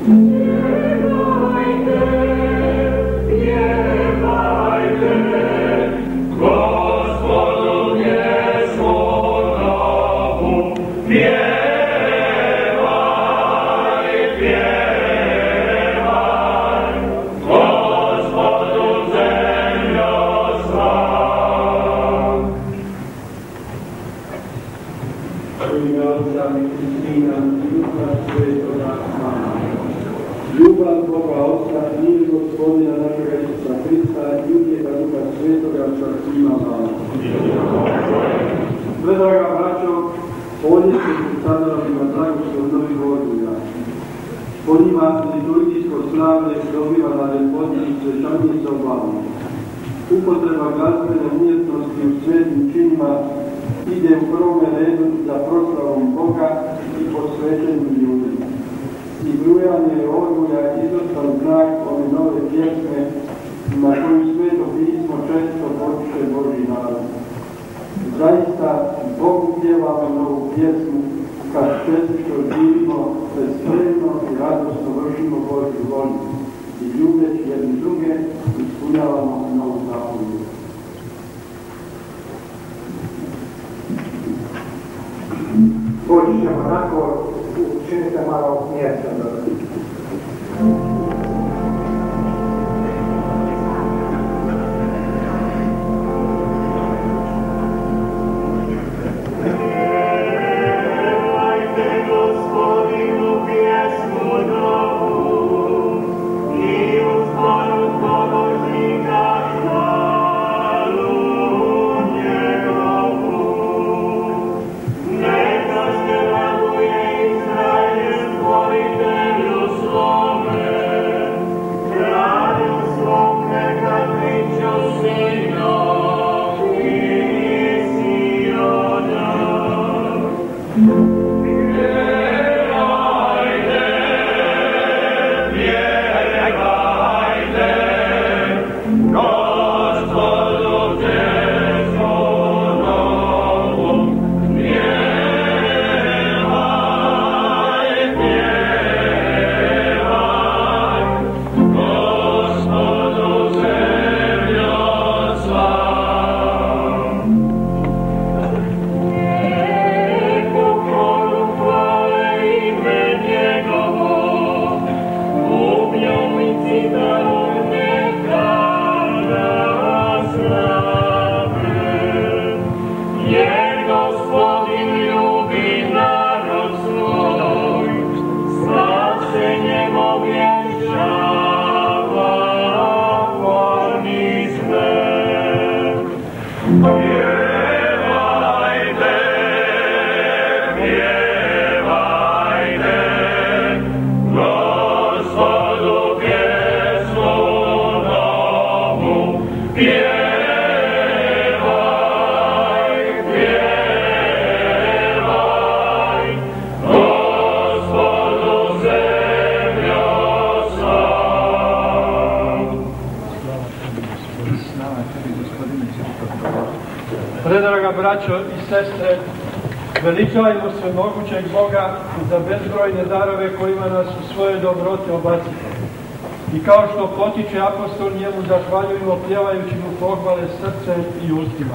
Ljubav Boga Oca, mir Gospodina našega Isusa Hrista i utjeha Duha Svetoga sa svima vama. Sve draga braćo, ovdje se sadržali na blagoslov Novih Orgulja. Po njima liturgijsko slavlje dobiva na ljepoti i svečanje sa obavom. Upotreba glazbene umjetnosti u svetim činima ide u prvome redu za proslavom Boga i posvećenju ljudi. I brujanje orgulja izostan znak ove nove pjesme na koju Sveto pismo često potiče Božji narod. Zaista Bogu pjevamo novu pjesmu kad često živimo, se spremno i radosno vršimo Božju volju i ljubeći jedni druge ispunjavamo novu zapovjed. Poći ćemo onako, učinite malo mjesta dobro. Predraga braćo i sestre, veličajmo svemogućeg Boga za bezbrojne darove kojima nas u svoje dobrote obasite. I kao što potiče apostol, njemu zahvaljujemo pjevajući mu pohvale srcem i ustima.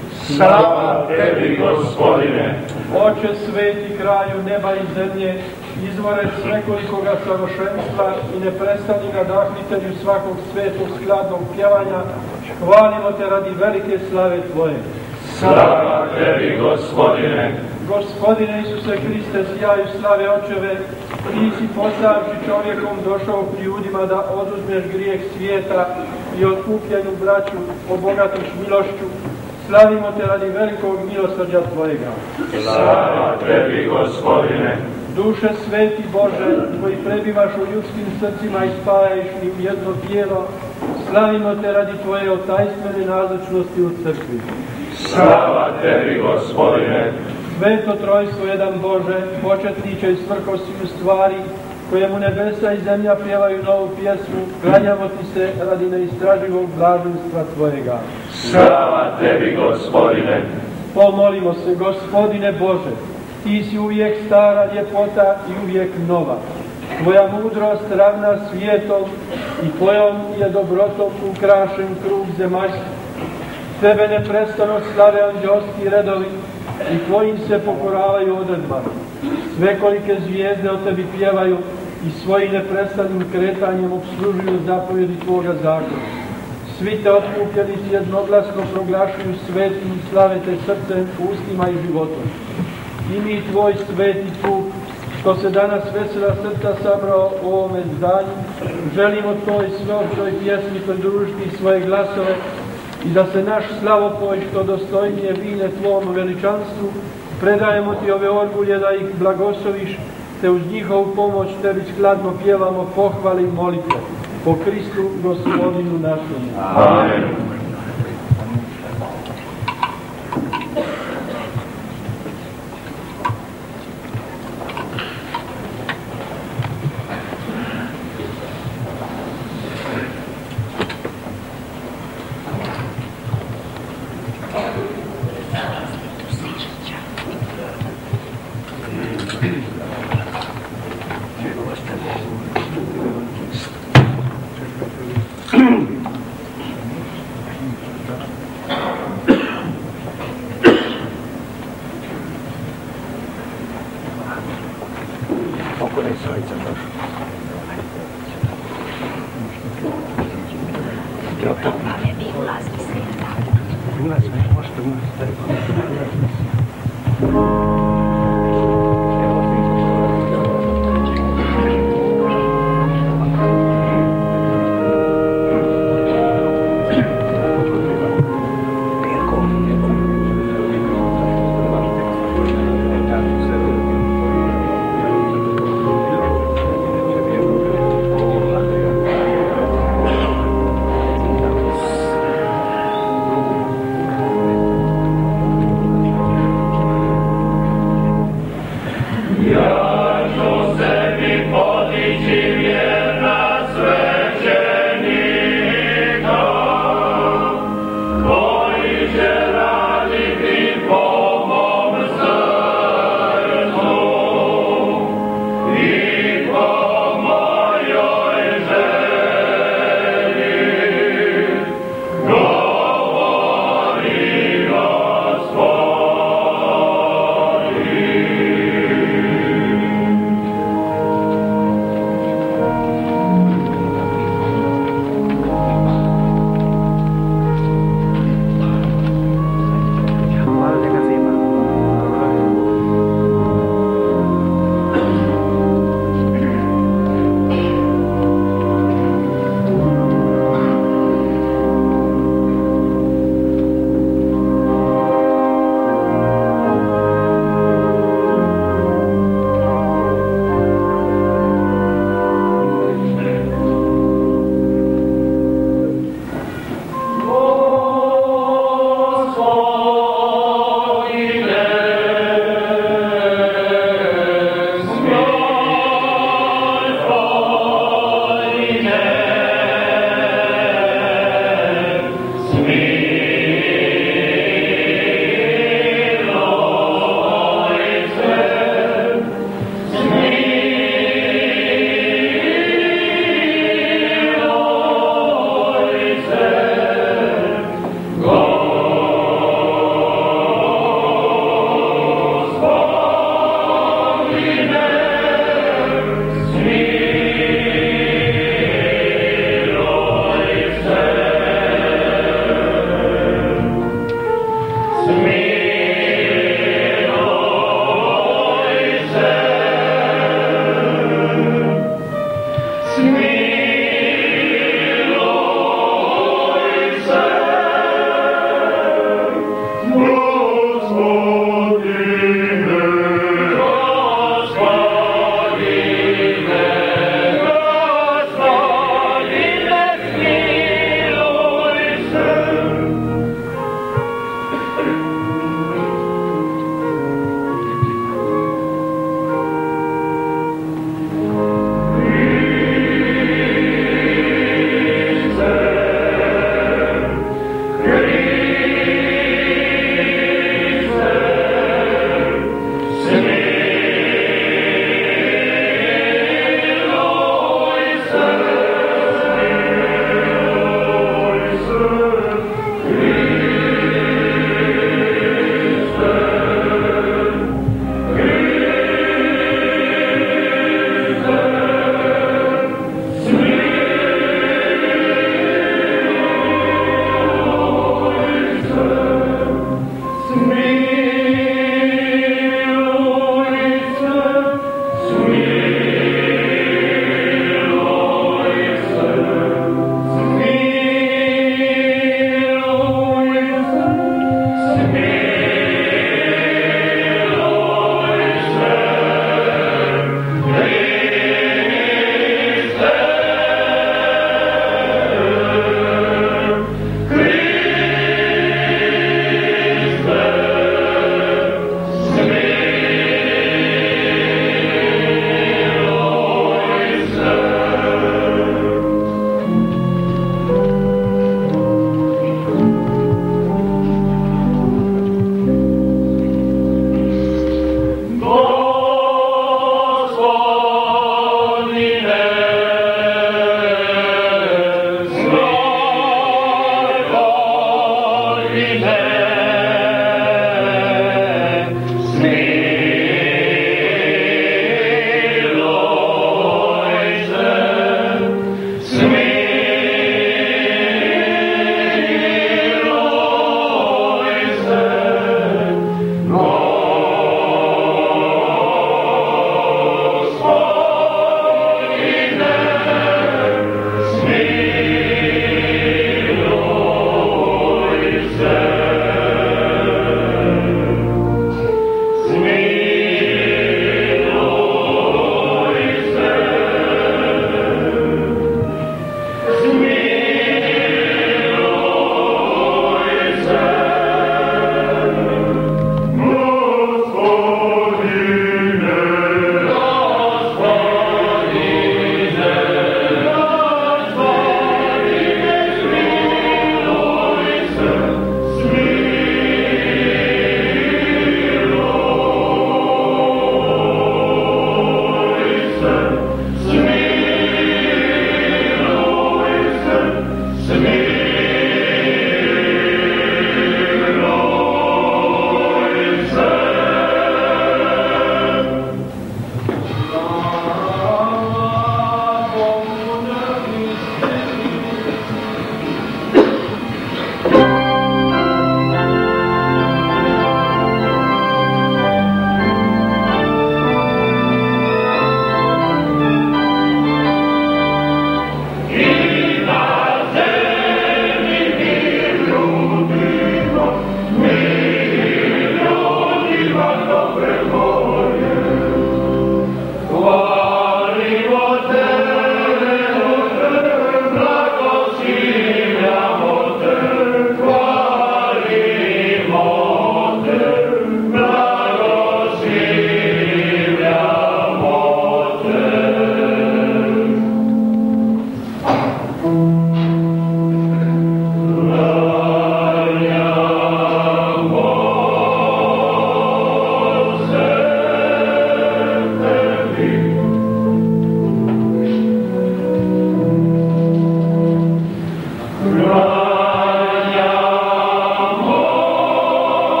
Slava tebi, Gospodine! Oče sveti, kraju neba i zemlje, izvore svekolikoga savršenstva i neprestani nadahnitelju svakog svetog skladnog pjevanja, hvalimo te radi velike slave Tvoje. Slava tebi, Gospodine! Gospodine Isuse Hriste, sjaju slave Očeve, ti si postavši čovjekom došao pri ljudima da oduzmeš grijeh svijeta i otkupljenu braću obogatiš milošću. Slavimo te radi velikog milosrđa Tvojega. Slava tebi, Gospodine! Duše sveti Bože, koji prebivaš u ljudskim srcima i spajaš im jedno tijelo, slavimo te radi Tvoje otajstvene nazočnosti u crkvi. Slava tebi, Gospodine! Sveto trojstvo jedan Bože, početniče i svrhosiju stvari, kojemu nebesa i zemlja pjevaju novu pjesmu, klanjamo ti se radi neistraživog blaženstva Tvojega. Slava tebi, Gospodine! Pomolimo se, Gospodine Bože, ti si uvijek stara ljepota i uvijek nova. Tvoja mudrost ravna svijetom i Tvojom je dobrotom ukrašen krug zemaljski. Tebe neprestano slave anđelski redovi i Tvojim se pokoravaju odredbama. Svekolike zvijezde o Tebi pjevaju i svojim neprestanim kretanjem obslužuju zapovjedi Tvoga zakona. Svi Te otkupljenici jednoglasno proglašuju svetim i slave Te srcem, ustima i životom. I mi Tvoj sveti puk, što se danas vesela srca sabrao u ovome zdanju, želimo Toj sveopćoj pjesmi pridružiti svoje glasove i da se naš slavopoj što dostojnije vine Tvom veličanstvu, predajemo Ti ove orgulje da ih blagosloviš, te uz njihovu pomoć Tebi skladno pjevamo pohvale i molitve. Po Kristu Gospodinu našemu. Amen.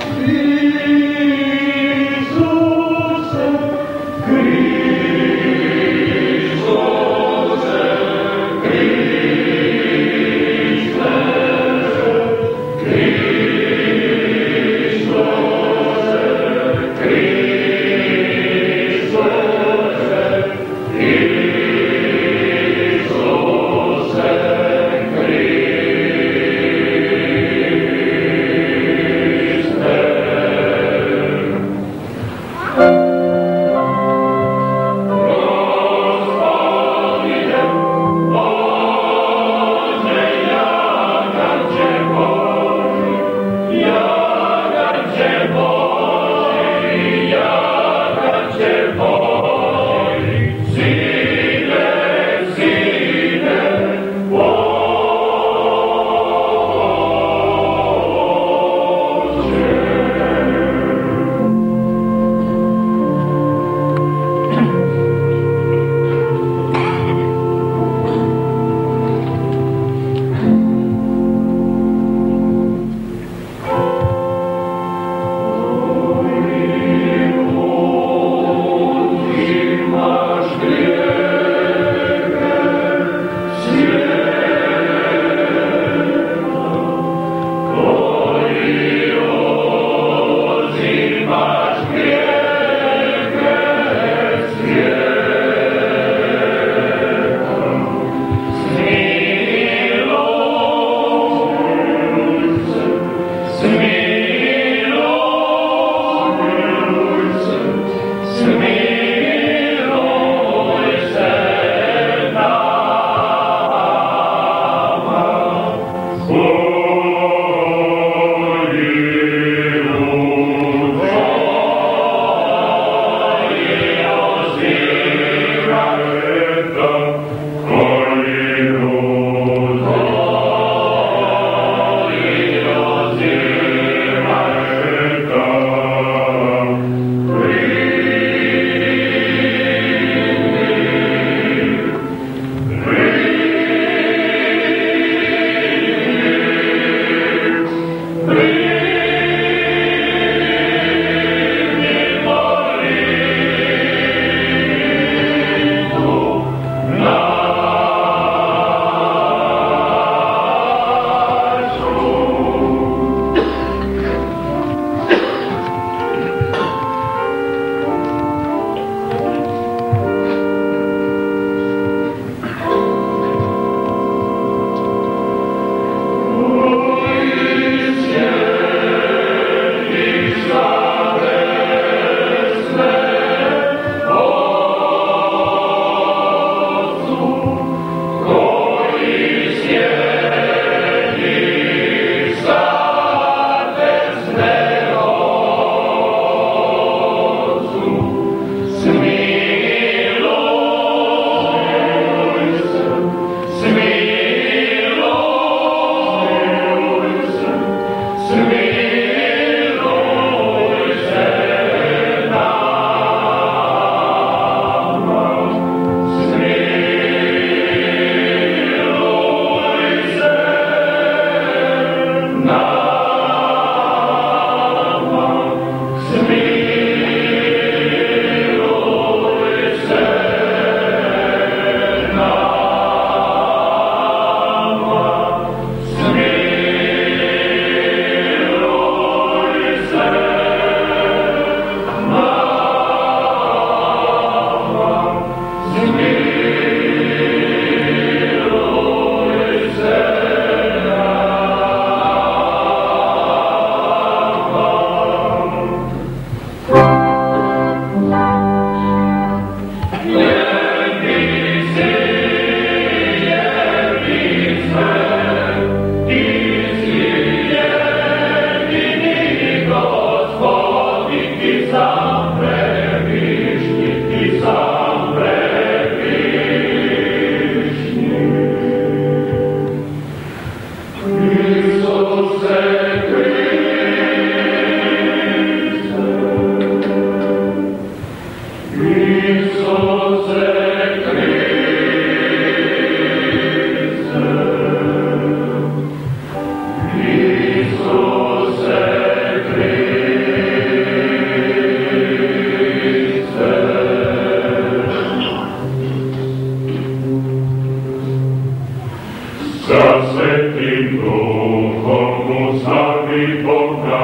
Ojcze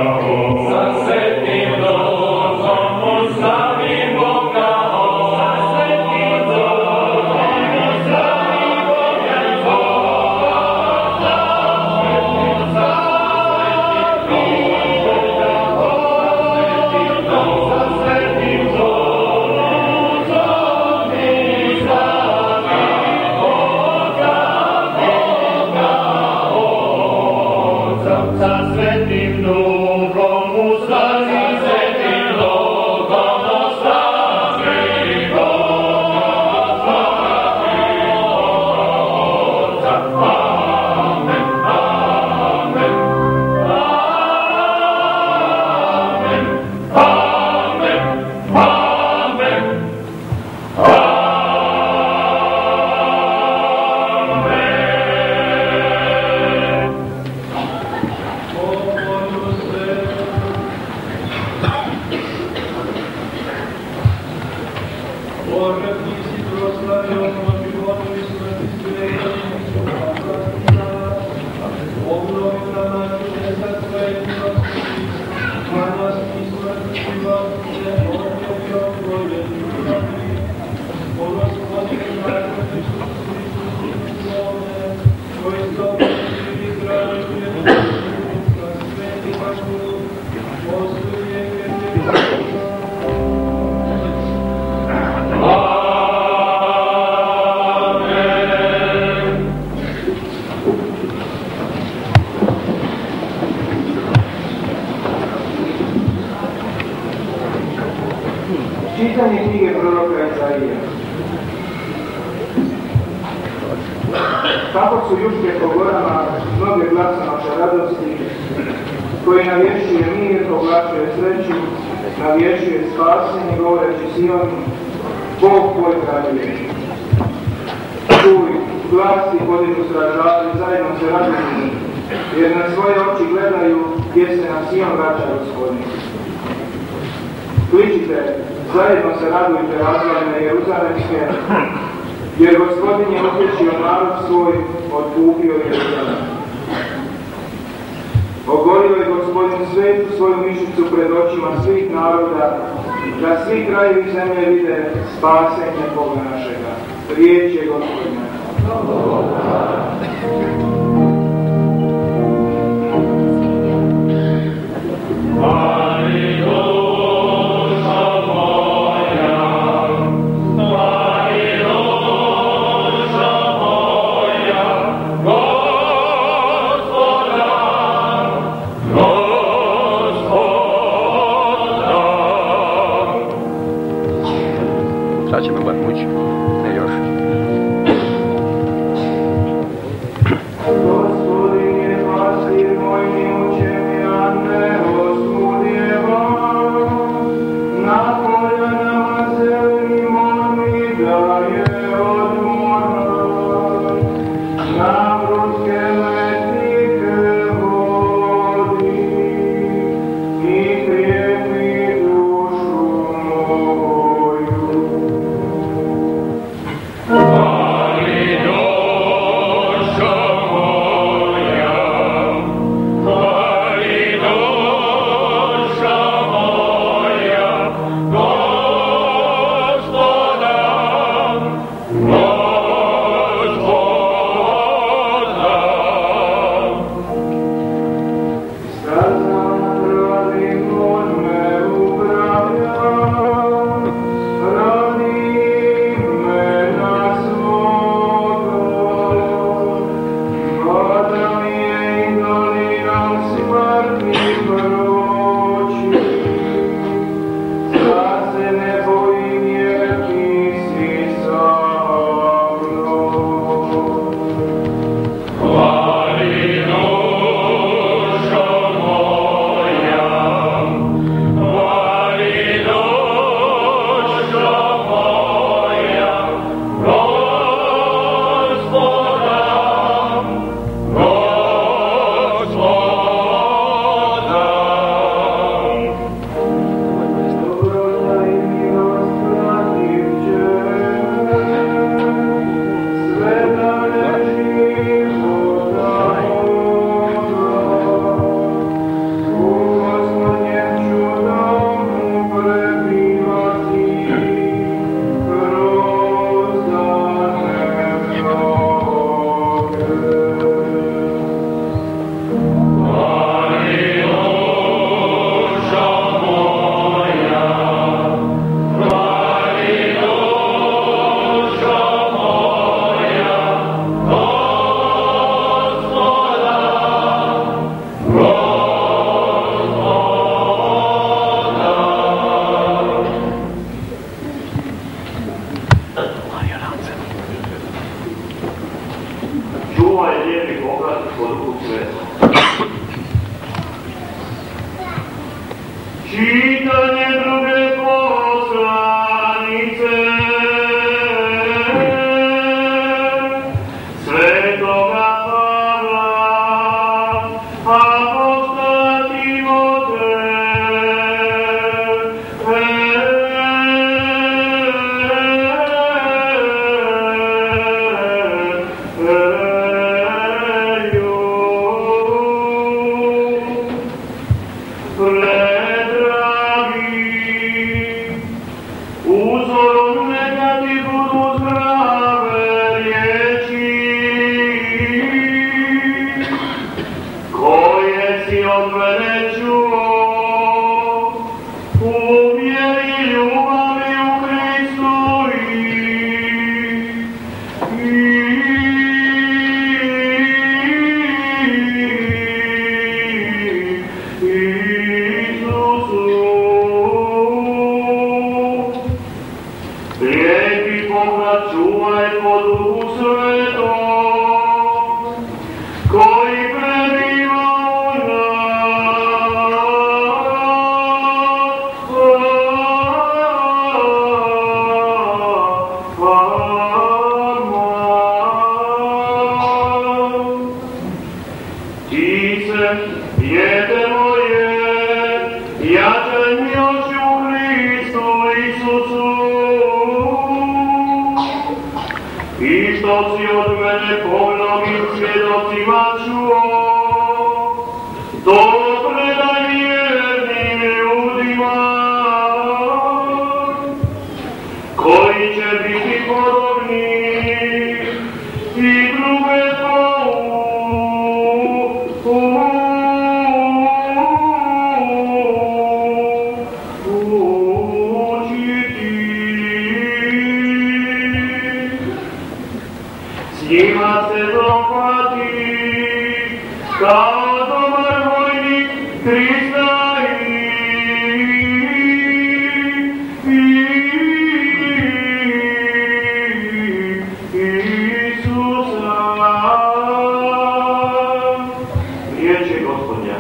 Čitanje knjige proroka Izaija. Kako su juške po gorama mnoge glasonoše radosti, koji navješuje mir, oglašuje sreću, navješuje spasenje, govoreći Sionu, Bog tvoj kraljuje. Čuj, glas i podižu stražari, zajedno se raduju, jer na svoje oči gledaju gdje se na Sion vraća Gospodin. Kličite, zajedno se radujte razvaljene Jeruzalemske, jer Gospodin je utješio narod svoj, otkupio Jeruzalem. Ogolio je Gospodin svetu svoju mišicu pred očima svih naroda, da svi krajevi zemlje vide spasenje Boga našega. Riječ je Gospodina. Sad ćemo bar mući, ne još. Gospodin je pastir moj, ni mučem ja ne osudjevam. Na poljanama zelenim on mi daje odmor. Na vrutke letnike vodi i krijepi dušu moju. Čitanje druge poslanice Svetoga Pavla apostola uzorom neka ti budu zdrave riječi koje si od mene čuo u vjeri i ljubavi u Hristu lijepi pogled čuvaj po Duhu Svetom, koji prebiva u nas. Ti se, dijete moje, jačaj mi oči u Hristu Isusu, i što si od mene po mnogim svjedocima čuo, to predaj vjernim ljudima, koji će biti podobni i druge s njima se dohvati kao dobar vojnik Krista Isusa. Riječ je Gospodnja.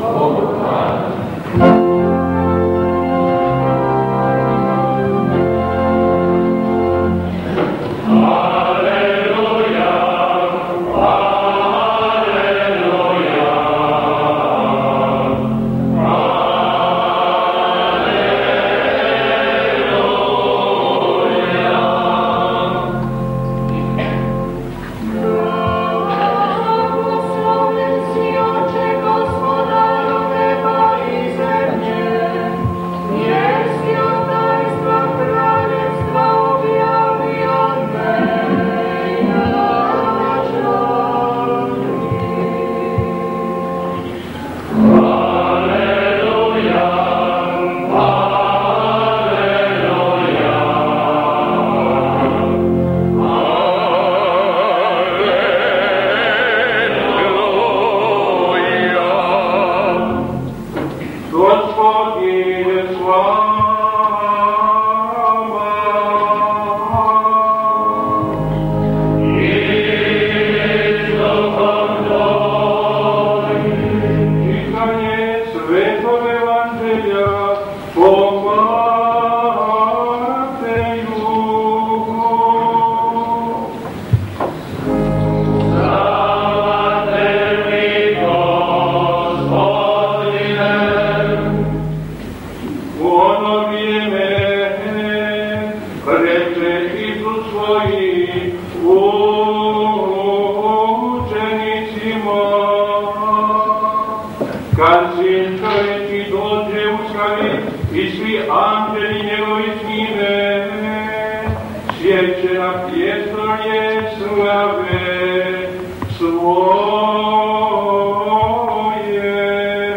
Kad sin čovječki dođe u slavi i svi anđeli njegovi snime, sjeće na pjesanje slave svoje.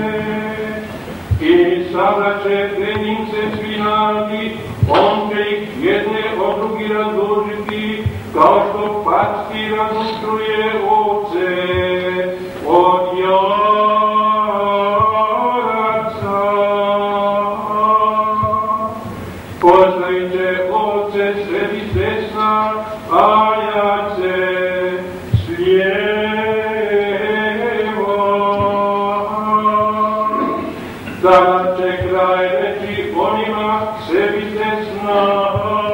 I sada će pred njim se svi naći, on će ih jedne od drugih razdužiti, kao što packi razdušuje ovce od jaraca. Postavit će ovce sebi s desna, a jarce s lijeva. Tada će kraj reći onima sebi desna,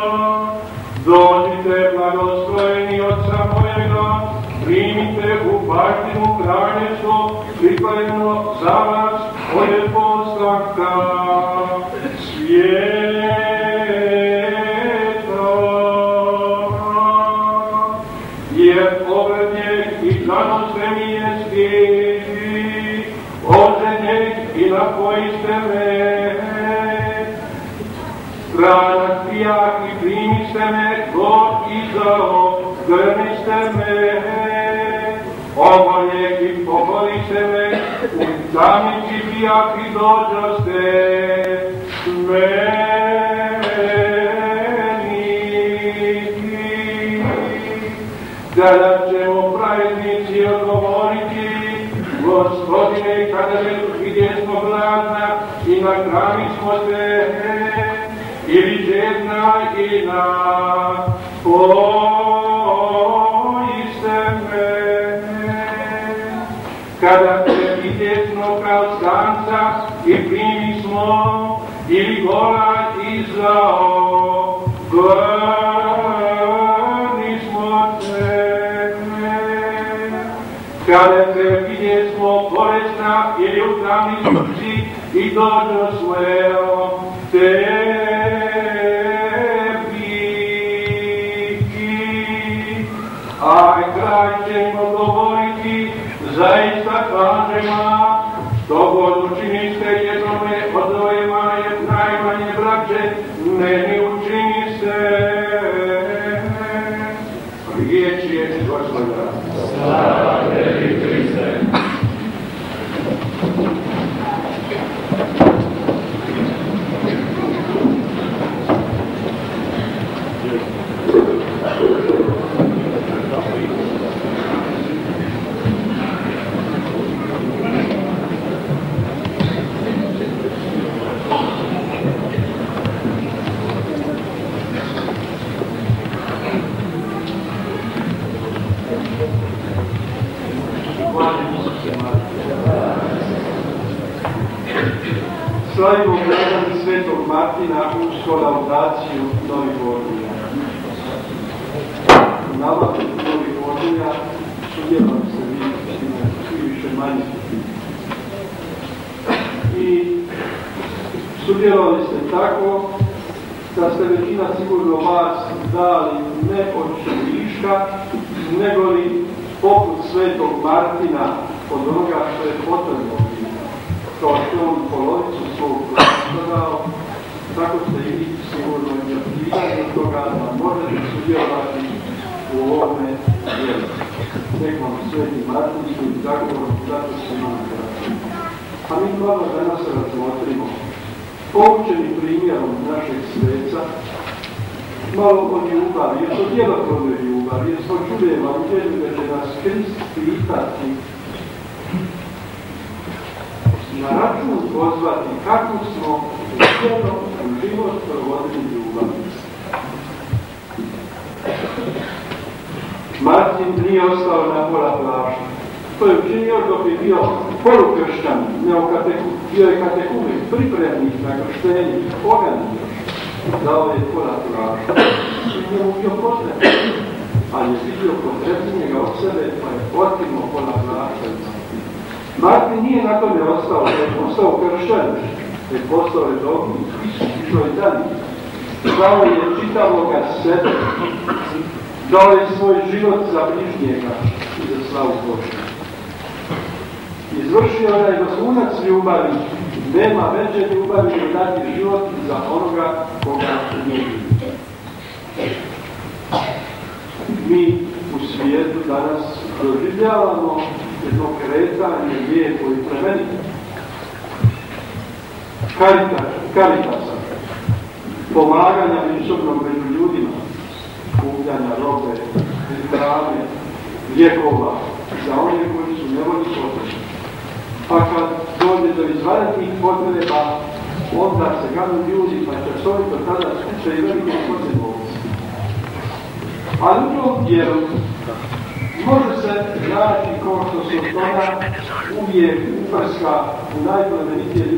dođite blagosloveni Otca mojega, primite u baštinu kraljevstvo, pripremljeno za vas od postanka svijeta. Jer obrednjeg i zanosvenijesti, oženjeg i napojiste me, ranak pijak i primiste me, god izao, grmiste me, oboljeg i poboliste me, u tamici pijak i dođoste meni. Kada ćemo pravednici odgovoriti, Gospodine, kada vidjesmo gladna i nakrami smo se, ili žedna i napojiste me. Kada te vidjesmo kao stanca i primi smo, ili gola i zao, gladni smo te. Kada te vidjesmo bolesna ili u tamnici i dođosmo tebi. A kraj ćemo govoriti, zaista kažema, što god učiniste jednome od ove najmanje braće, meni učiniste. Riječ je Gospoda. Slava tebi, Hriste. Slavimo blagdani Svetog Martina uz kolaudaciju Novih Orlija. U navlaku Novih Orlija sudjelovali ste vi, svi više manje. I sudjelovali ste tako da ste većina sigurno vas dali ne od viška, nego li poput Svetog Martina od onoga što je potrebno. Kao što on polovicu svog prostora dao, tako ste i vi sigurno imati od toga da možete sudjelovati u ovome djelu. Nek vam Sveti Martin svojim zagovorom, zato se nam krati. A mi hvala danas razmotrimo, poučeni primjerom našeg sveca, malo o ljubavi, jer to djelotvorne ljubavi, jer smo čuli evanđelju da će nas Krist pitati na račun pozvati kako smo jedno u život provodili ljubav. Martin nije ostao na pola plaža. To je učinio dok je bio polukršćan, bio je katekumen, pripremnik na krštenje, poganin još. Dao je pola plaža. I njemu bio potreban, ali je vidio potrebnijega od sebe, pa je otinuo pola plaža. Martin nije na tome ostao, da je postao kršćan, da je postao redovnik, išao i dalje. Dao je čitavoga sebe, dao je svoj život za bližnjega i za slavu Božju. Izvršio onaj vrhunac ljubavi, nema veće ljubavi da dati život za onoga koga ljubi. Mi u svijetu danas doživljavamo jedno kretanje lijepo i plemenito. Karitasa, pomaganja međusobnog među ljudima, kupljanja robe, hrane, lijekova za one koji su nevoljni potrebni. Pa kad dođe do izvanrednih potreba, onda se ganu ljudi, pa časovito tada skuče i velike potrebovci. Ali u tom dijelu može se naći kao što se od toga uvijek uprska u najplemenitije ljudsko djelo.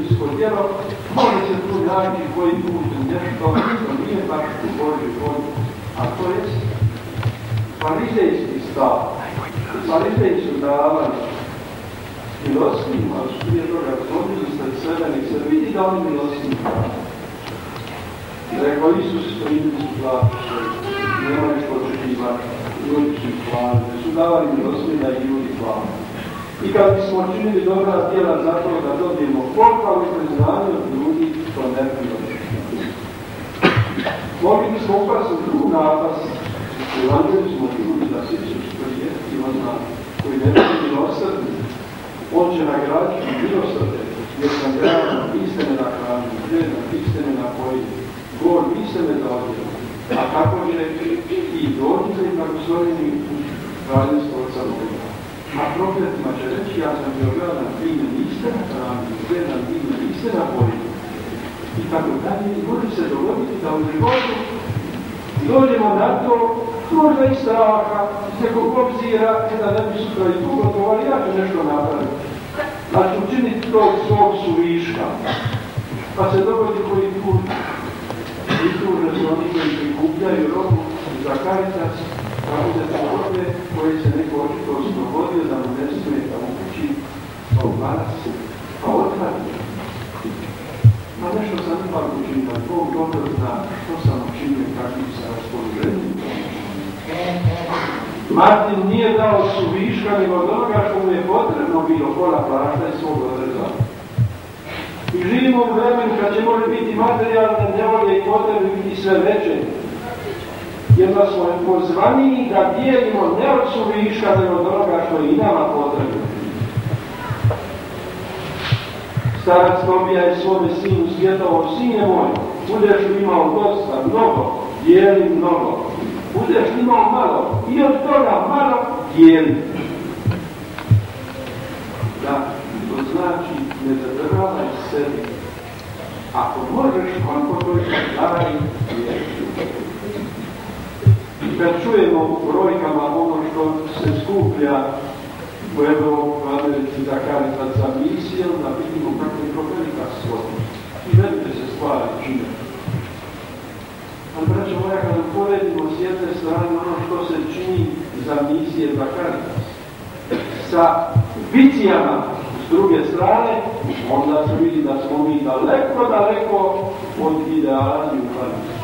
djelo, može se tu naći koji put nešto što nije baš u Božoj volji, a to je farizejski stav. Farizeji su davali milostinju, ali su prije toga zvodili ispred sebe, nek se vidi da oni milostinju davali. Rekao Isus, primili su platu svoju, nemali što očekivati, ljudi su ih hvalili, su davali milostinju da ih ljudi hvalili. I kad bismo činili dobra djela zato da dobijemo pohvalu i priznanje od ljudi, to ne bi očekivati. Mogli bismo upasti u drugu napast. U Evanđelju smo čuli da se Isus prijeti ona koji ne bi milosrdni. On će nagraditi milosrde, jer sam gradan istine na hranu, vrijedan istine na poji, gor istine za odjel. A kako će i dođite i blagosloveni u kraljevstvo Otca Boga. A profetima će reći, ja sam bio gradan, vi me niste na hranu, vrijedan, vi me niste na poji. I tako dalje, i može se dogoditi da u životu dođemo na to, možda i straha, iz nekog obzira, da ne bi sutra i tu gotovali, ja ću nešto napraviti. Znači učiniti tog svog suviška. Pa se dogodi koji put i tuže su oni koji prikupljaju robu za Caritas, da bude slobode koje se neko očito oslobodio da mu ne smeta u kući, pa uglasi, pa otvati. Pa nešto sam ipak učinio, Bog dobro zna što sam učinio, kakvim sam raspoloženim. Martin nije dao suviška nego od onoga što mu je potrebno bilo pola plašta i svog odreza. I živimo u vremenu kad će može biti materijalne nevolje i potrebe biti sve veće. Jer da smo pozvani da dijelimo ne od suviška nego od onoga što je i nama potrebno. Starac Tobija je svome sinu svjetovao, sine moj, budeš li imao dosta, mnogo, dijeli mnogo. Budeš li imao malo, i od toga malo dijeli. Da, to znači ne zadržavaj sebi. Ako možeš, koliko to je daj, dijeli. I kad čujemo u brojkama ono što se skuplja u Americi za Caritas za misijom, da vidimo kako je to velika svota. I velike se stvari čine. Ali, braćo moja, kada uporedimo s jedne strane ono što se čini za misije za Caritas, sa vicijama s druge strane, onda se vidi da smo mi daleko, daleko od ideala i upadnosti.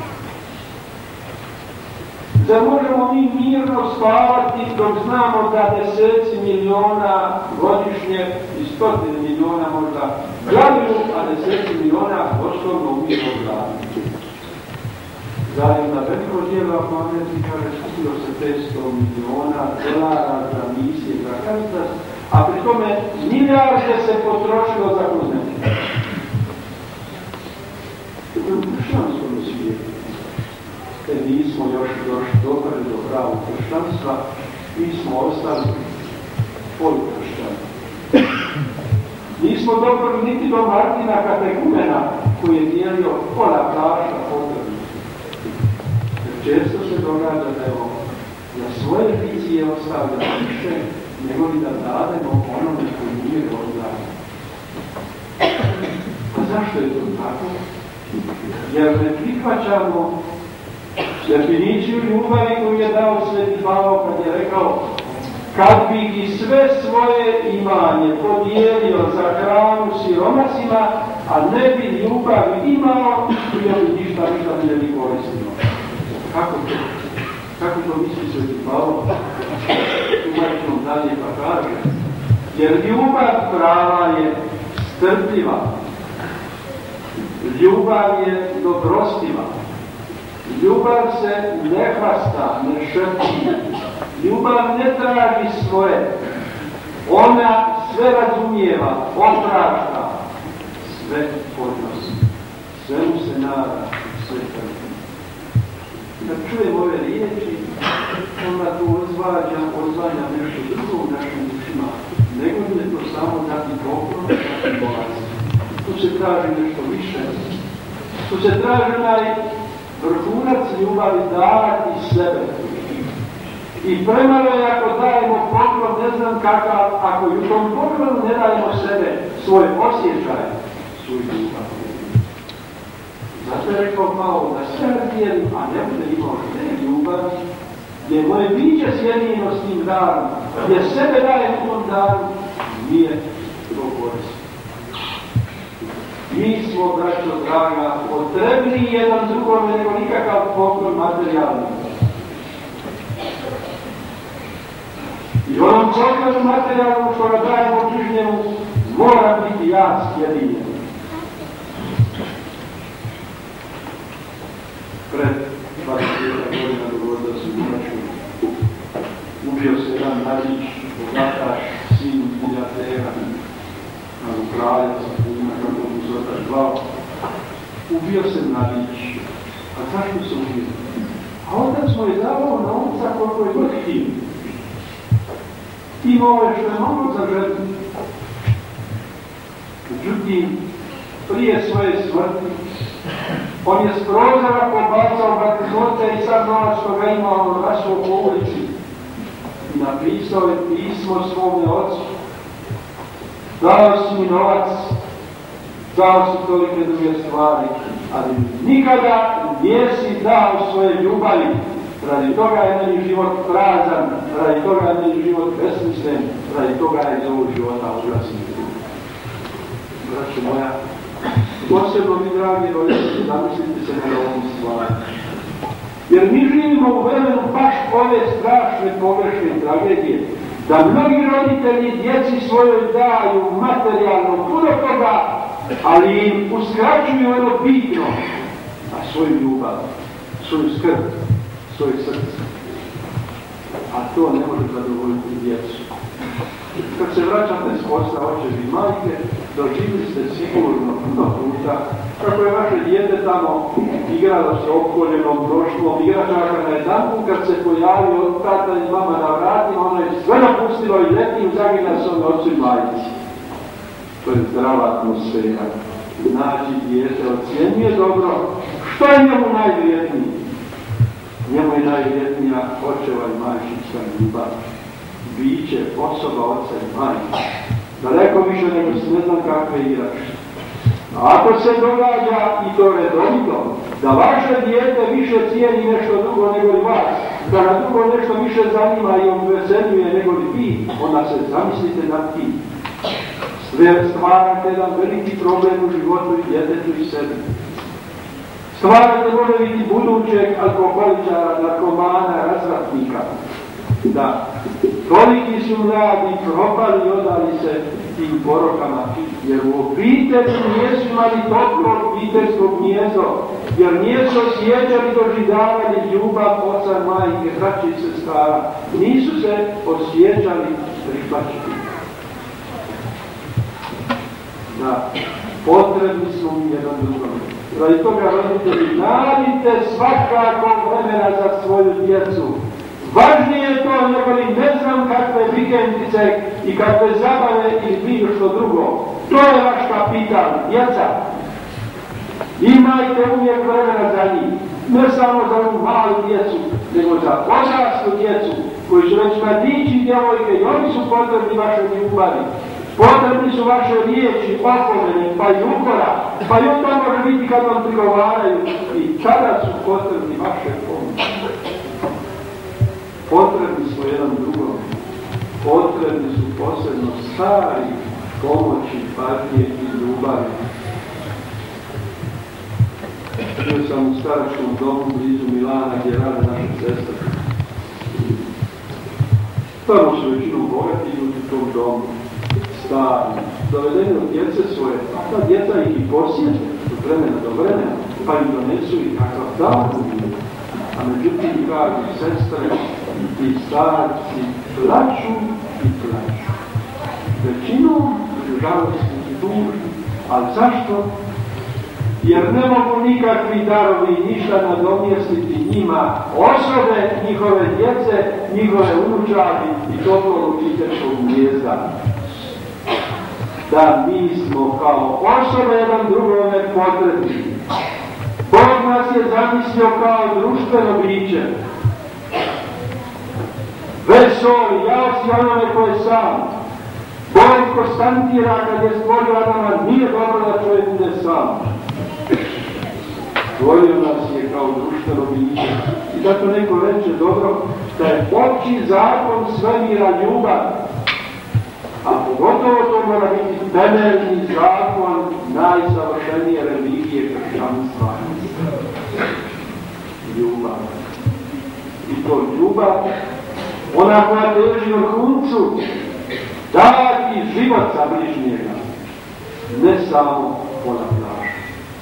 Da možemo mi mirno spavati dok znamo da deseci miliona godišnje i stotine miliona možda gladuju, a deseci miliona doslovno umiru od gladi. Zatim na veliko djelo, ako Americi kaže, skupilo se 500 miliona dolara za misije za Caritas, a pri tome milijarde se potrošilo za kuznike. To je u kršćanskom svijetu. Nismo još došli do pravog kršćanstva, mi smo ostali polukršćani. Nismo došli niti do Martina Kategumena, koji je dijelio pola plašta potrebno. Često se događa da je za svoje vicije ostavljamo više, nego li da dademo onome koji nije oddaje. A zašto je to tako? Jer ne prihvaćamo definiciju ljubavi koju je dao Sveti Pavao kad je rekao: kad bih i sve svoje imanje podijelio za hranu siromasima, a ne bi ljubavi imao, bio bi ništa ne bi koristio. Kako to? Kako to misli Sveti Pavao? Tumačimo dalje pa kaže: jer ljubav prava je strpljiva, ljubav je dobrostiva, ljubav se ne hvasta, ne šrti, ljubav ne traži svoje, ona sve razumijeva, oprašta, sve podnosi, sve mu se nada, sve trpi. Kad čujem ove riječi, onda to odzvanja nešto drugo u našim ušima, nego je to samo dati poklon, dati bogatstvo. Tu se traži nešto više, tu se traži vrhunac ljubavi davati sebe. I premalo je ako dajemo poklon, ne znam kakav, ako i u tom poklonu ne dajemo sebe, svoje osjećaje, svoj ljubav. Zato je rekao malo da sve razvijenim, a ne bude imao te ljubav, gdje moje biće sjedinjeno s tim danom, gdje sebe daje u tom danu, nije to korisno. Mi smo, braćo draga, potrebni jedan drugome nego nikakav poklon materijalni. I onom poklonu materijalnom što ga dajemo bližnjemu, mora biti ja sjedinjen. Pred 20 godina dogodilo se u Njemačku. Ubio se jedan mladić, bogataš, sin milijardera, kralja, kako mu se otac zvao. Ubio se mladić. A zašto se ubio? A otac mu je davao novca koliko je god htio. Imao je što je moglo za žrtvu. Međutim, prije svoje smrti, on je s prozora pobacao banknote i sad novac što ga imao rasuo po ulici. I napisao je pismo svome ocu. Dao si mi novac, dao si tolike druge stvari, ali nikada nisi dao svoje ljubavi. Radi toga je meni život prazan, radi toga je meni život besmislen, radi toga je iz ovog života užasni. Braćo moja, posebno mi, dragi roditelji, zamislite se na ovom stvari. Jer mi živimo u vremenu baš ove strašne pogrešne tragedije, da mnogi roditelji djeci svojoj daju materijalno puno toga, ali im uskraćuju ono bitno, a svoju ljubav, svoju skrb, svoje srce. A to ne može zadovoljiti djecu. Kad se vraćate s posla, očevi i majke, doživili ste sigurno puno puta kako je vaše dijete tamo igralo s opkoljenom prošlom igračaka na jedanku, kad se pojavio od tata i mama na vratima, ono je sve napustilo i letnim zagina s ovom ocu i majci. To je zdrava atmosfera. Znači, dijete ocjenjuje dobro. Što je njemu najvrijednije? Njemu je najvrijednija očeva i majčica ljubav. Biće osoba oca i majke. Daleko više nego se ne znam kakve igrače. A ako se događa, i to redovito, da vaše dijete više cijeni nešto drugo nego li vas, da na drugo nešto više zanima i obveseljuje nego li vi, onda se zamislite nad tim. Sve stvarate jedan veliki problem u životu i djetetu i sebi. Stvarate može biti budućeg alkoholičara, narkomana, razvratnika. Da, toliki su mladi propali i odali se tim porokama, jer u obitelji nijesu imali toplo obiteljsko gnjezdo, jer nijesu osjećali, doživljavali ljubav oca, majke, braće i sestara, nisu se osjećali prihvaćeni. Da, potrebni smo mi jedan drugom. Radi toga, roditelji, nađite svakako vremena za svoju djecu. Važnije je to nego li ne znam kakve vikendice i kakve zabave ili bilo što drugo. To je vaš kapital, djeca. Imajte uvijek vremena za njih. Ne samo za ovu malu djecu, nego za odraslu djecu, koji su već mladići i djevojke i oni su potrebni vaše ljubavi. Potrebni su vaše riječi, opomene, pa i ukora, pa i onda može biti kad vam prigovaraju i tada su potrebni vaše pomoći. Potrebni smo jedan drugom, potrebni su posebno stari pomoći, pažnje i ljubavi. Bio sam u staračkom domu blizu Milana gdje rade naše sestre. Tamo su većinom bogati ljudi u tom domu. Stari, dovedeni od djece svoje, a ta djeca ih i posjete od vremena do vremena, pa im donesu i kakav dan. A međutim, dragi sestre, ti starci plaću i plaću. Većinom žalosti i tužni. Ali zašto? Jer ne mogu nikakvi darovi ništa nadomjestiti njima osobe, njihove djece, njihove unučadi i toplog obiteljskog gnjezda. Da mi smo kao osobe jedan drugome potrebni. Bog nas je zamislio kao društveno biće. Veseli, ja si onome koji sam. Bog konstantira kad je stvorio Adama, nije dobro da čovjek bude sam. Stvorio nas je kao društveno biće. I zato neko reče dobro da je opći zakon svemira ljubav. A pogotovo to mora biti temeljni zakon najsavršenije religije kršćanstva. Ljubav. I to ljubav, ona koja teži vrhuncu, dati život za bližnjega, ne samo ona plaža.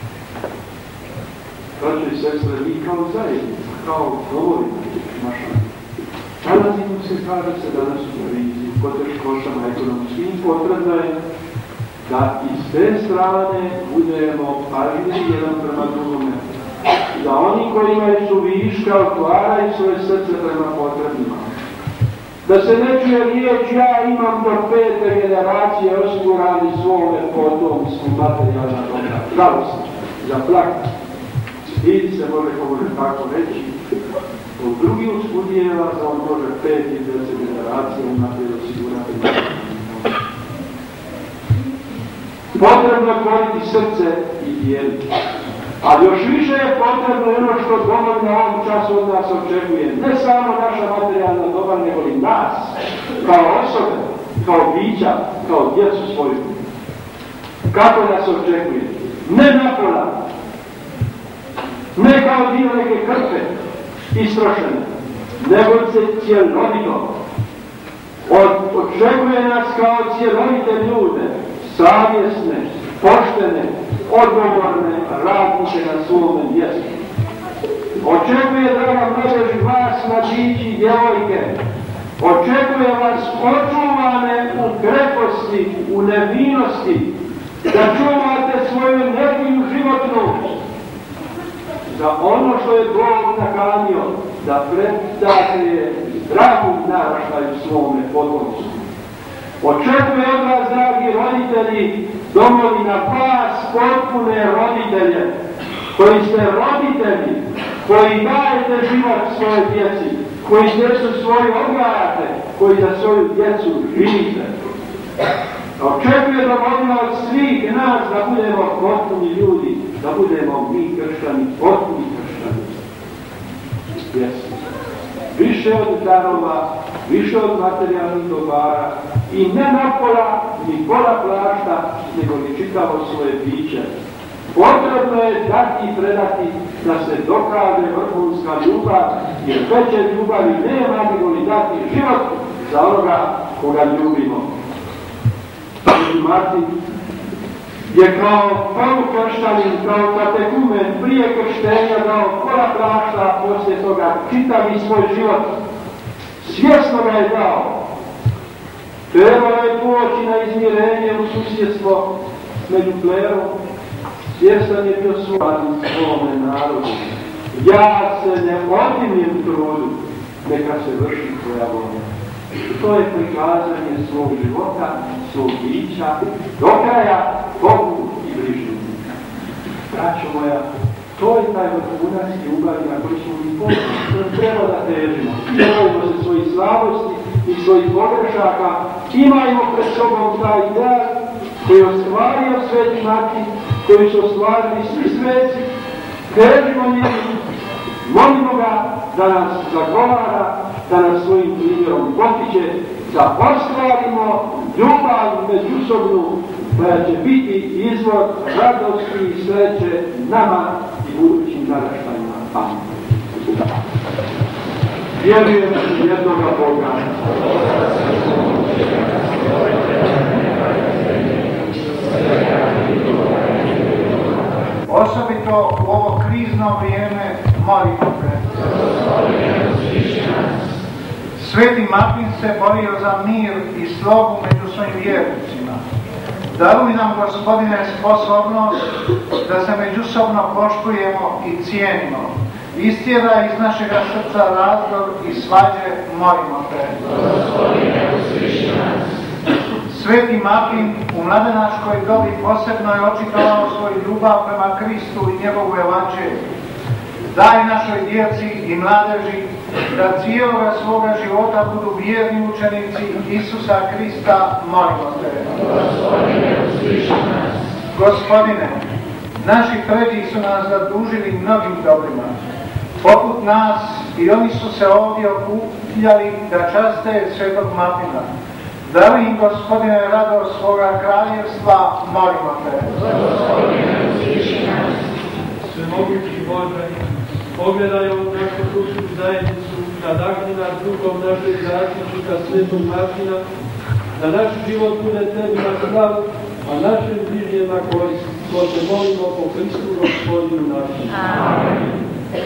Braćo i sestre, mi kao zajednica, kao govorimo naša, nalazimo se, kaže se danas u krizi, u poteškoćama ekonomskim, potrebno je da i s te strane budemo pažljivi jedan prema drugome. Da oni koji imaju viška otvaraju svoje srce prema potrebnima. Da se ne čuje riječ, ja imam do 5. generacije osigurani svome potomstvu materijalna dobra. Žalost, za plakati. Stidi se može tako reći. U drugi uskudijeva da on može 5 i 10 generacija unaprijed osigurati materijalna. Potrebno otvoriti srce i dijeliti. Ali još više je potrebno ono što Bog na ovom času od nas očekuje. Ne samo naša materijalna dobra, nego i nas, kao osobe, kao bića, kao djecu svoju. Kako nas očekuje? Ne napola, ne kao dio neke krpe istrošene, nego se cjelovito. Očekuje nas kao cjelovite ljude, savjesne, poštene, odgovorne radnike na svome mjestu. Očekuje, draga mladeži, vas, mladići i djevojke, očekuje vas očuvane u kreposti, u nevinosti, da čuvate svoju energiju životnu za ono što je Bog nakanio, da predate zdravu naraštaju svome potomstvu. Očekuje od vas, dragi roditelji, domovina vas, potpune roditelje, koji ste roditelji, koji dajete život svoje djeci, koji djecu svoju odgajate, koji za svoju djecu živite. Očekuje domovina od svih nas da budemo potpuni ljudi, da budemo mi kršćani, potpuni kršćani. Jesmo. Više od darova, više od materijalnih dobara i ne napola, ni pola plašta, nego ni čitavo svoje biće. Potrebno je dati i predati da se dokaže vrhunska ljubav, jer veće ljubavi nema nego li dati život za onoga koga ljubimo. Martin je kao polukršćanin, kao katekumen prije krštenja dao pola plašta, poslije toga čitavi svoj život. Svjesno ga je dao. Trebalo je poći na izmirenje u susjedstvo među plerom. Svjestan je bio suradnik svome narodu. Ja se ne otimim trudu, neka se vrši tvoja volja. To je prikazanje svog života, svog bića, do kraja Bogu i bližnjima. Braćo moja, to je taj vrhunac ljubavi na koji smo mi posljedno treba da težimo. Imajmo se svojih slabosti i svojih pogrešaka, imajmo pred sobom taj ideal koji je ostvario Sveti Martin, koji su ostvarili svi sveci, težimo njemu, molimo ga da nas zagovara, da nas svojim primjerom potiče, da ostvarimo ljubav međusobnu koja će biti izvor radosti i sreće nama i budućim naraštajima. Amen. Vjerujem u jednoga Boga. Osobito u ovo krizno vrijeme molimo se. Sveti Martin se borio za mir i slogu među svojim vjernicima. Daruj nam, Gospodine, sposobnost da se međusobno poštujemo i cijenimo. Istjera iz našega srca razdor i svađe, molimo te. Gospodine, usliši nas. Sveti Martin u mladenačkoj dobi posebno je očitovao svoju ljubav prema Kristu i njegovu evanđelju. Daj našoj djeci i mladeži da cijeloga svoga života budu vjerni učenici Isusa Krista, molimo te. Gospodine, naši pređi su nas zadužili mnogim dobrima. Poput nas i oni su se ovdje okupljali da časte svetog Martina. Daruj im, Gospodine, radost svoga kraljevstva, molimo te. Svemogući Bože, pogledaj ovu našu dušu zajednicu, nadahni nas duhom našeg zaštitnika svetog Martina, da naš život bude tebi na slavu, a našim bližnjima korist, ko te molimo po Hristu Gospodinu našem. Amen.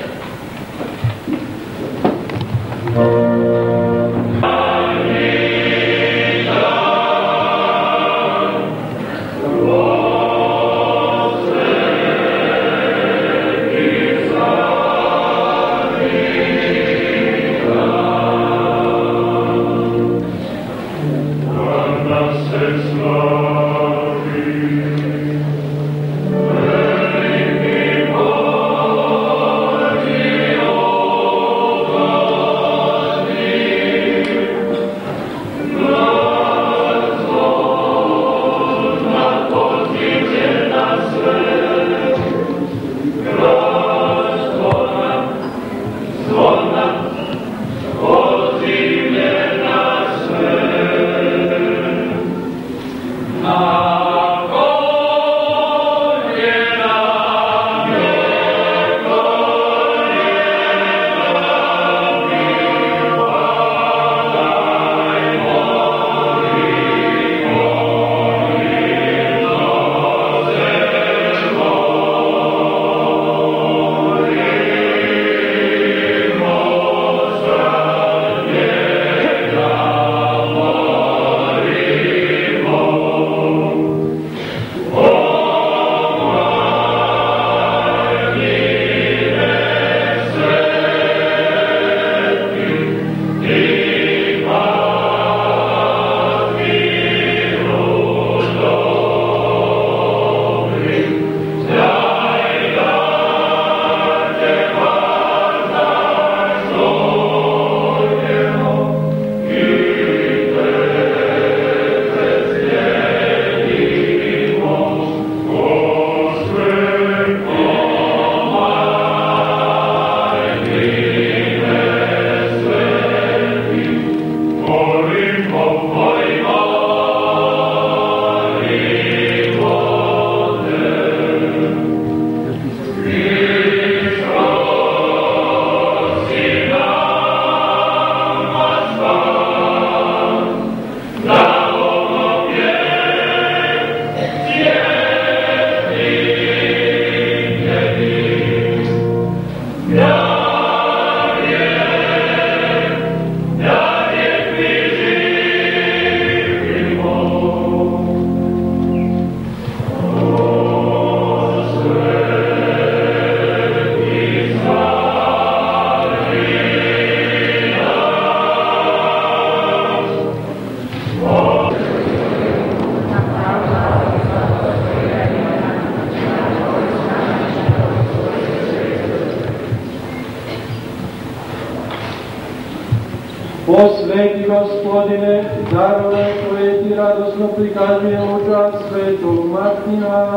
Posveti, Gospodine, darove koje ti radosno prikazujemo u čast svetog Martina,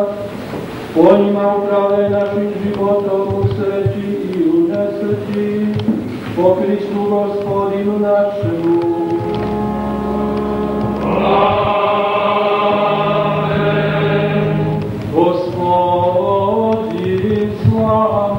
po njima upravljaj našim životom u sreći i u nesreći, po Hristu Gospodinu našemu. Amen. Gospodin slava.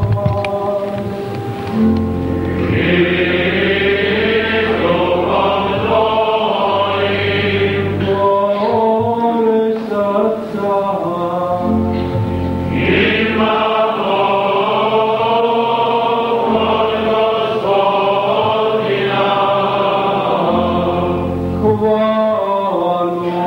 Hvala.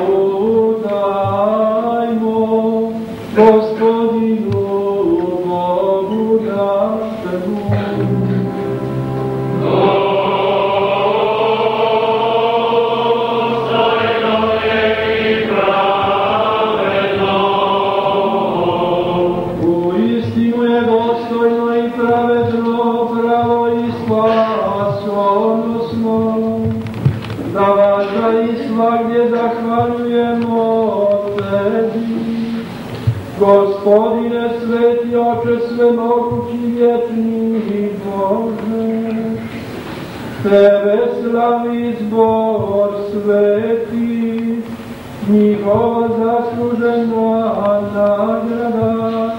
sveti oče, svemogući vječni Bože, Tebe slavi zbor sveti, njihova zaslužena nagrada,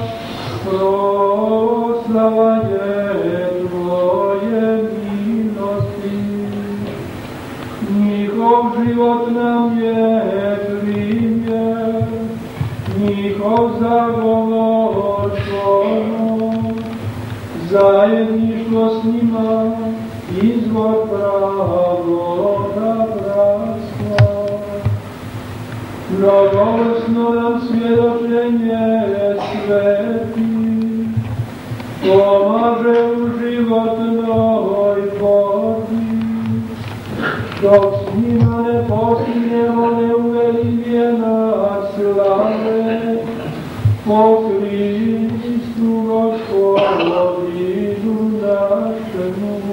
proslava je Tvoje milosti. Njihov život nam je primjer, njihov zagovor Tvojom, zajedništvo s njima, izvor pravoga bratstva. Mnogolesno nam svjedočenje sveti, pomaže u životnoj borbi, dok s njima ne postignemo neuveli vijenac slave, po Hristu Gospodinu našemu.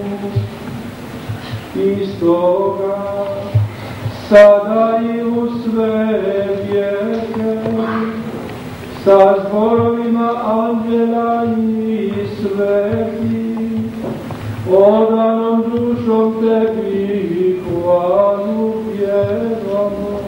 Istoga, sada i u sve vijeke, sa zborovima anđela i sveti, odanom dušom Tebi hvalu pjevamo.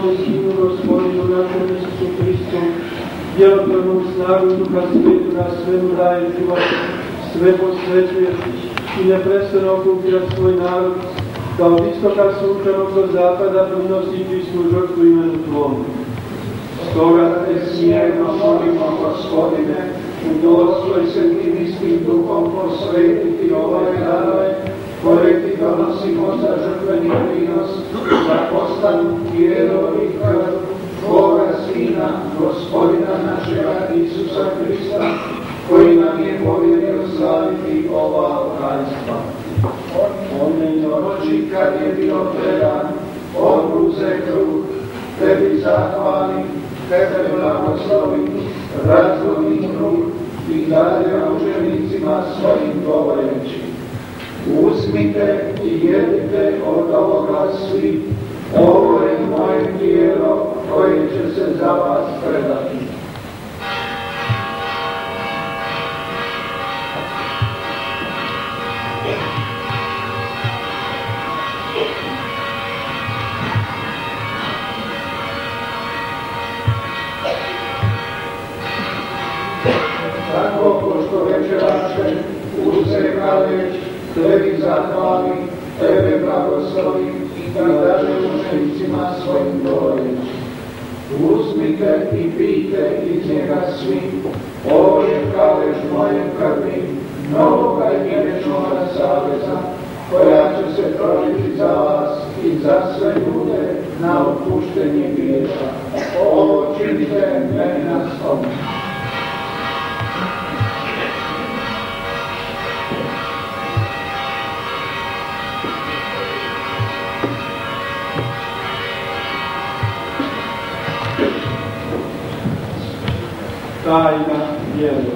Tvome Sinu, Gospodinu našem Isusu Hristu, djelotvornom snagu Duha Svetu nas svemu daje život, sve posvećuješ i neprestano okupljaš svoj narod, kao od istoka sunčanog do zapada prinosi čistu žrtvu imenu Tvome. Stoga te smjerno molimo, Gospodine, udostvoj se tim istim duhom posvetiti ovaj darove, koje ti donosimo za žrtveni prinos, da postanu tijelo i krv Tvoga Sina, Gospodina našega Isusa Hrista, koji nam je povjerio slaviti ova tajstva. One noći kad je bio predan, on uze kruh, tebi zahvali, tebe blagoslovi, razlovi kruh i dalje učenicima svojim govoreći: uzmite i jedite od ovoga svi, ovo je moje tijelo koje će se za vas predati. Tako, pošto večeraše, uze kaleć, tebi zahvali, tebe blagoslovi i dalje učenicima svojim govoreći: uzmite i pijte iz njega svi, ovo je kaleš moje krvi, novoga i vječnoga saveza, koja će se proliti za vas i za sve ljude na otpuštenje grijeha. Ovo činite meni na spomen. Tajna vjera.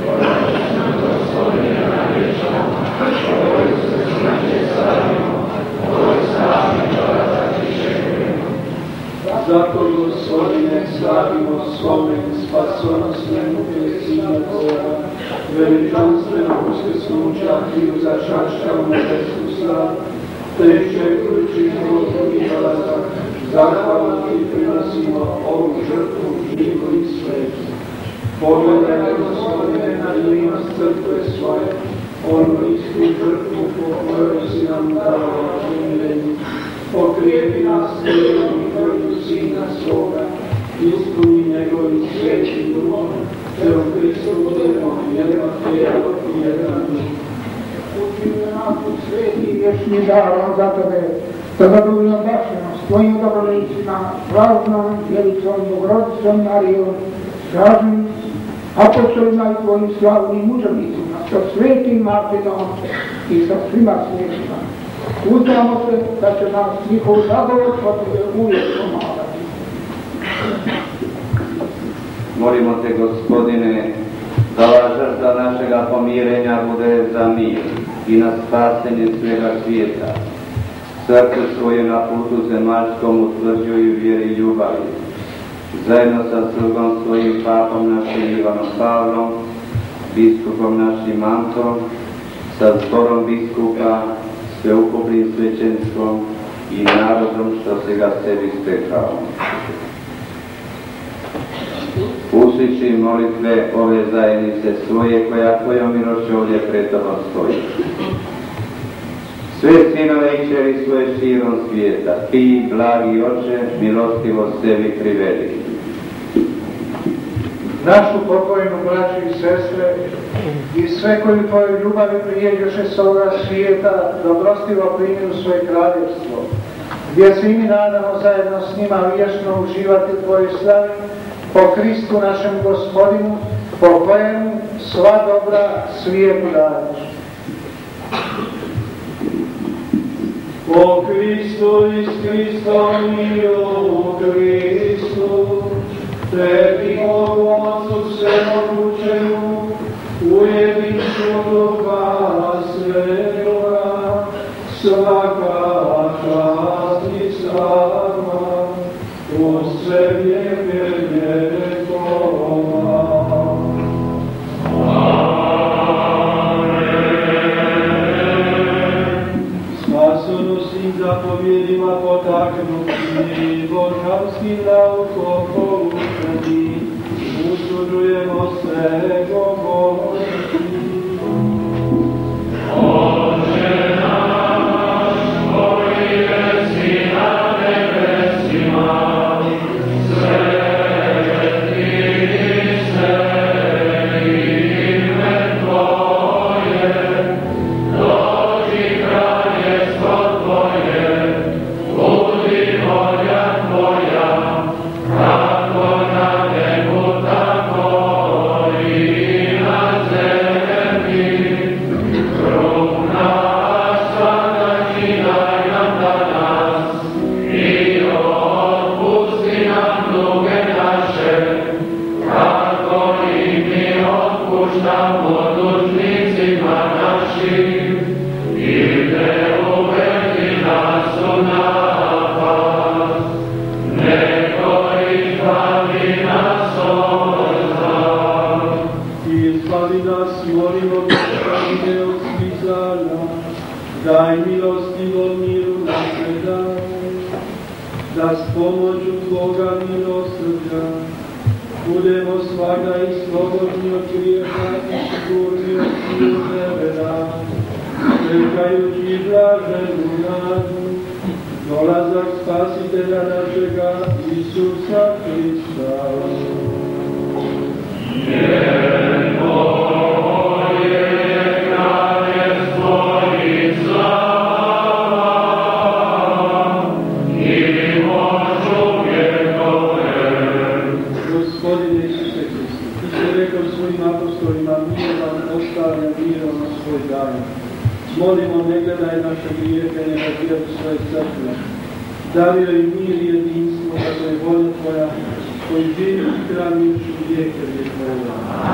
Zato, Gospodine, slavimo spomen spasonosnemu Sina Tvoga, veličanstveno uskrsnuća i uzačašća u nebesu slavu, te iščekujući drugi dolazak, zahvalu ti prinosimo ovu žrtvu njihovih sveti. Pogledaj, Gospodine, na milost crkve svoje, onu istu žrtvu po kojoj si nam dao pomirenje. Pokrijepi nas tijelom i krvlju Sina svoga, ispuni njegovim svetim duhom, te u Hristu budemo jedno tijelo i jedan duh. Učini nas u sveti vječni darom za Tebe, da zadovoljno bašeno s Tvojim dobrolicima, pravnom djelicom, Bogrodicom Marijom, stražnim apostolima i Tvojim slavnim mučenicima, sa svetim Martinom i sa svima svijetima. Uzdamo se da će nas njihov zagovor Tvoje uvijek pomagati. Molimo te, Gospodine, da ova žrtva našega pomirenja bude za mir i na spasenje svega svijeta. Crkvu svoju na putu zemaljskom utvrđuju vjeri i ljubavi. Zajedno sa slugom svojim papom našim Ivanom Pavlom, biskupom našim Antom, sa zborom biskupa, sveukupnim svećenstvom i narodom što se ga sebi stekao. Usliši molitve ove zajednice svoje kojom milošću ovdje pred Tobom stoji. Sve sinove i kćeri svoje širom svijeta, ti, blagi Oče, milostivo sebi privedi. Našu pokojnu braću i sestre i sve koji Tvojoj ljubavi prijeđoše s ovoga svijeta, dobrostivo primi u svoje kraljevstvo, gdje se i mi nadamo zajedno s njima vječno uživati Tvojoj slavi, po Kristu našem Gospodinu, po kojemu sva dobra svijetu daješ. O Kristu i s Kristom i o Kristu, Tebi Otcu Svemogućemu, u jedinstvu Duha Svetoga, svaka čast i slava, u sve vijeke vjekova. Spasonosnim zapovjedima potaknuti, božanstvenim Panskim naukom poučeni, usuđujemo se govoriti. Oče naš, koji jesi na nebesima, daj milostivom miru na sveta, da s pomoću Tvoga milosrđa budemo svaga i slobodni od grijeha i sigurni od silu nebeda, čekajući blaženu nadu, dolazak Spasitelja našega Isusa Hrista. Molimo, ne gledaj naše grijehe, nego djelu svoje crkve. Dario i mir i jedinstvo, da je volja Tvoja, koji živi i hraniš u vijeke vjekova.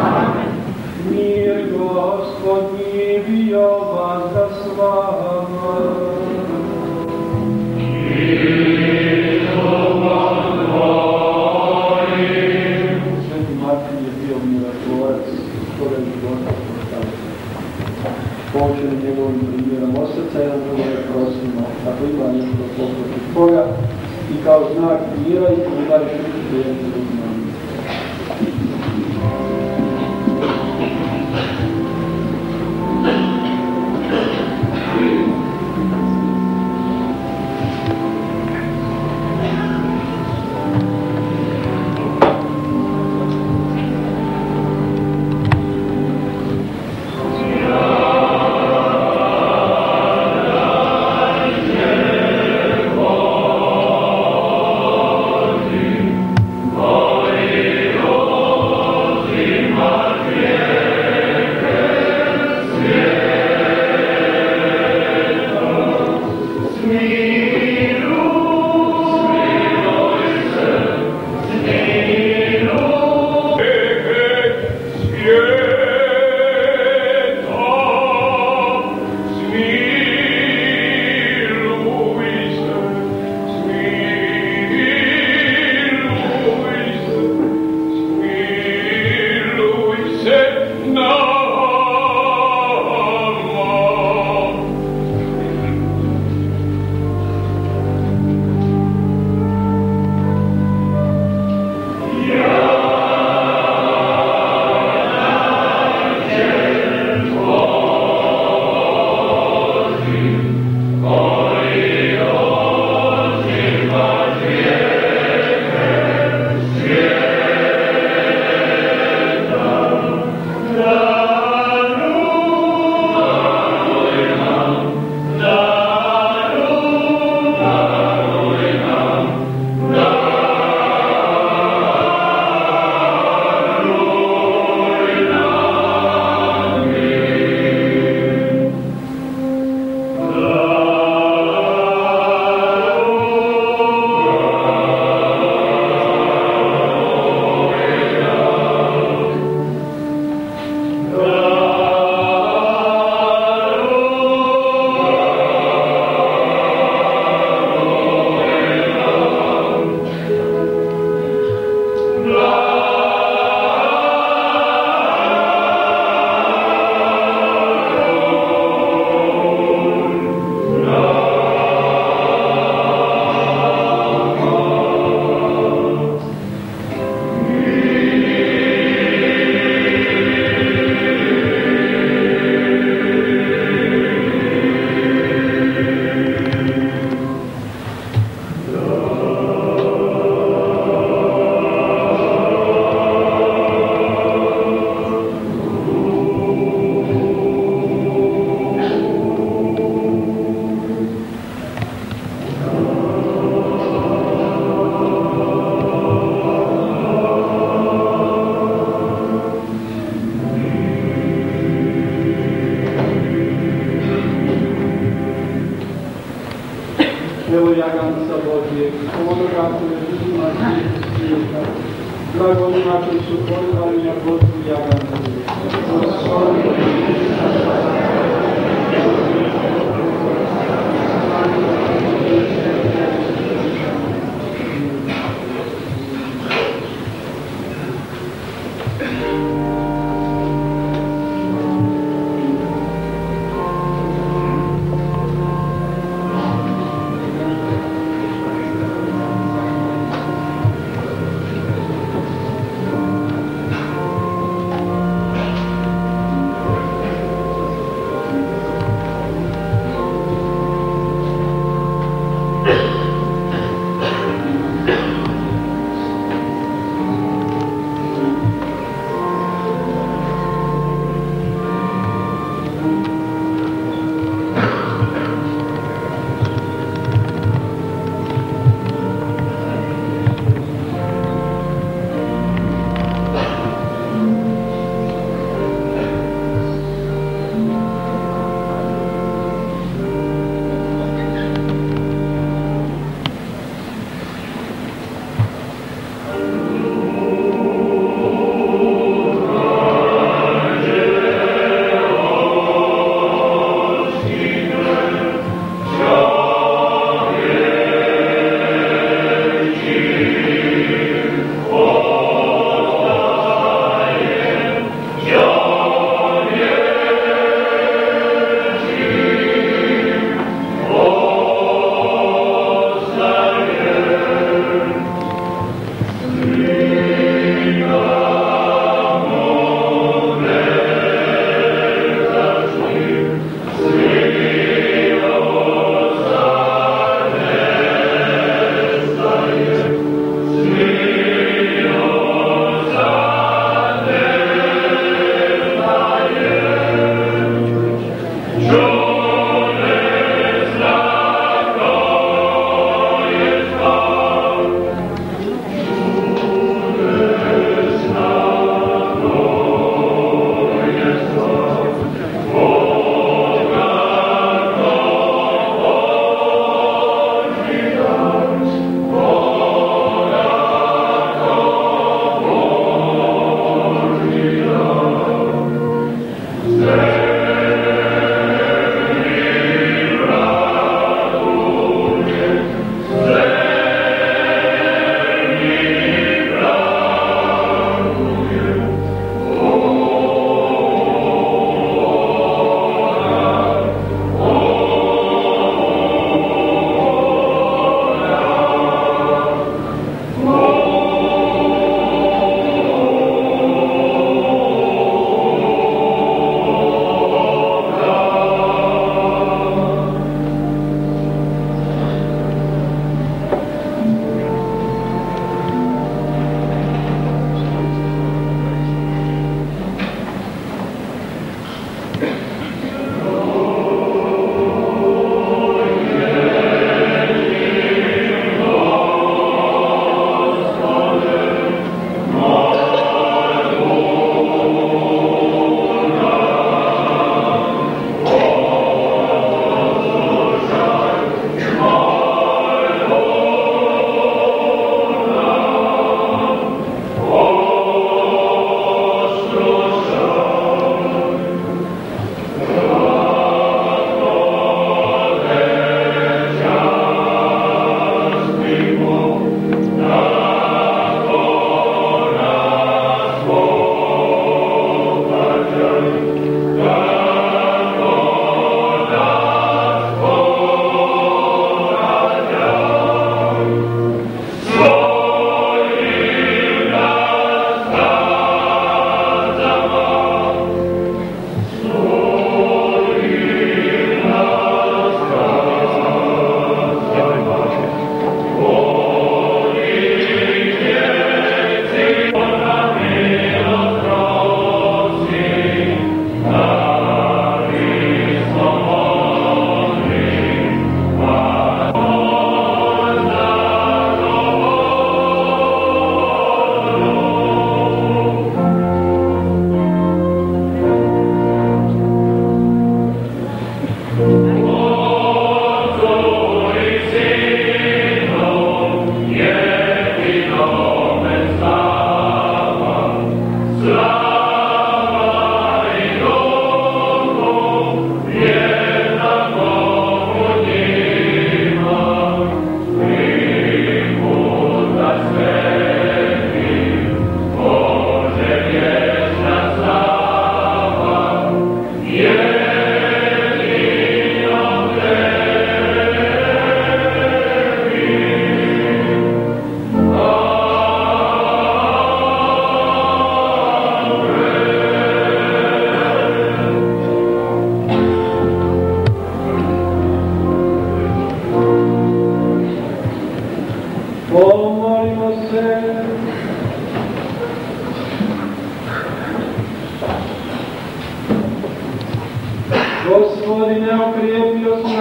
Mir Gospodnji bio vas s vama. Sveti Martin je bio mirotvorac, koga je života postavio. Poučeni njegovim primjerom od srca, jedan drugome prosimo, ako ima nešto poprotiv toga, i kao znak mira i pomagariš učiti jedne drugima. grijeh, onoga koje uzima grijeh svijeta. Blago onima koji su pozvali na Božju jagancu.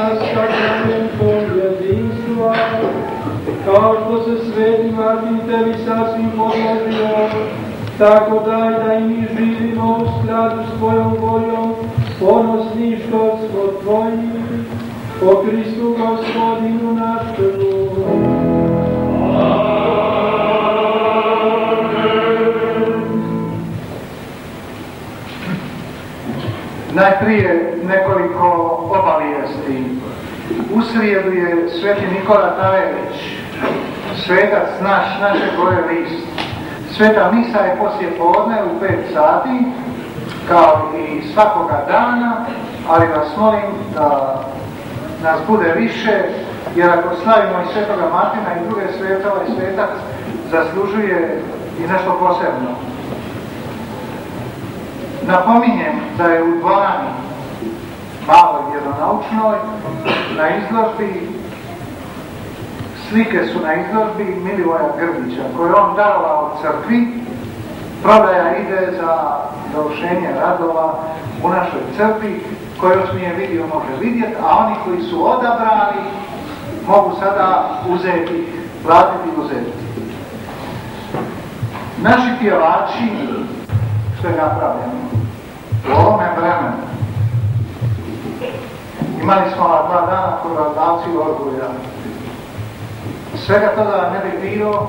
nas sakramen tvom jedinstva, kao što se sveti Martin tebi sasvim podložio, tako daj da i mi živimo u skladu s tvojom voljom, ponosni što smo tvoji, po Kristu Gospodinu našemu. Najprije nekoliko obavijesti. U srijedu je sveti Nikola Tavević, svetac naše Gore list. Sveta misa je poslije podne u 5 sati, kao i svakoga dana, ali vas molim da nas bude više, jer ako slavimo i svetoga Martina i druge svete, ovaj svetac zaslužuje i nešto posebno. Napominjem da je u dvorani maloj vjeronaučnoj na izložbi, slike su na izložbi Milivoja Grbića, koje je on darovao crkvi. Prodaja ide za završenje radova u našoj crkvi, koji još nije vidio može vidjeti, a oni koji su odabrali mogu sada uzeti, platiti i uzeti. Naši pjevači, što je napravljeno u ovome vremenu, imali smo 2 dana korodavci Orgulja. Svega toga ne bi bilo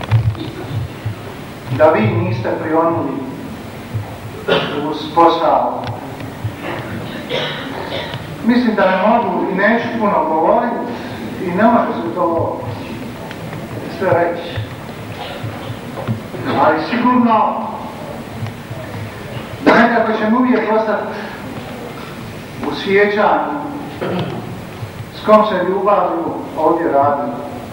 da vi niste prionuli uz posao. Mislim da ne mogu i neću puno govoriti i ne može se to sve reći. Ali sigurno da nekako ćemo uvijek ostati u sjećanju s kom se ljubavlju ovdje radilo.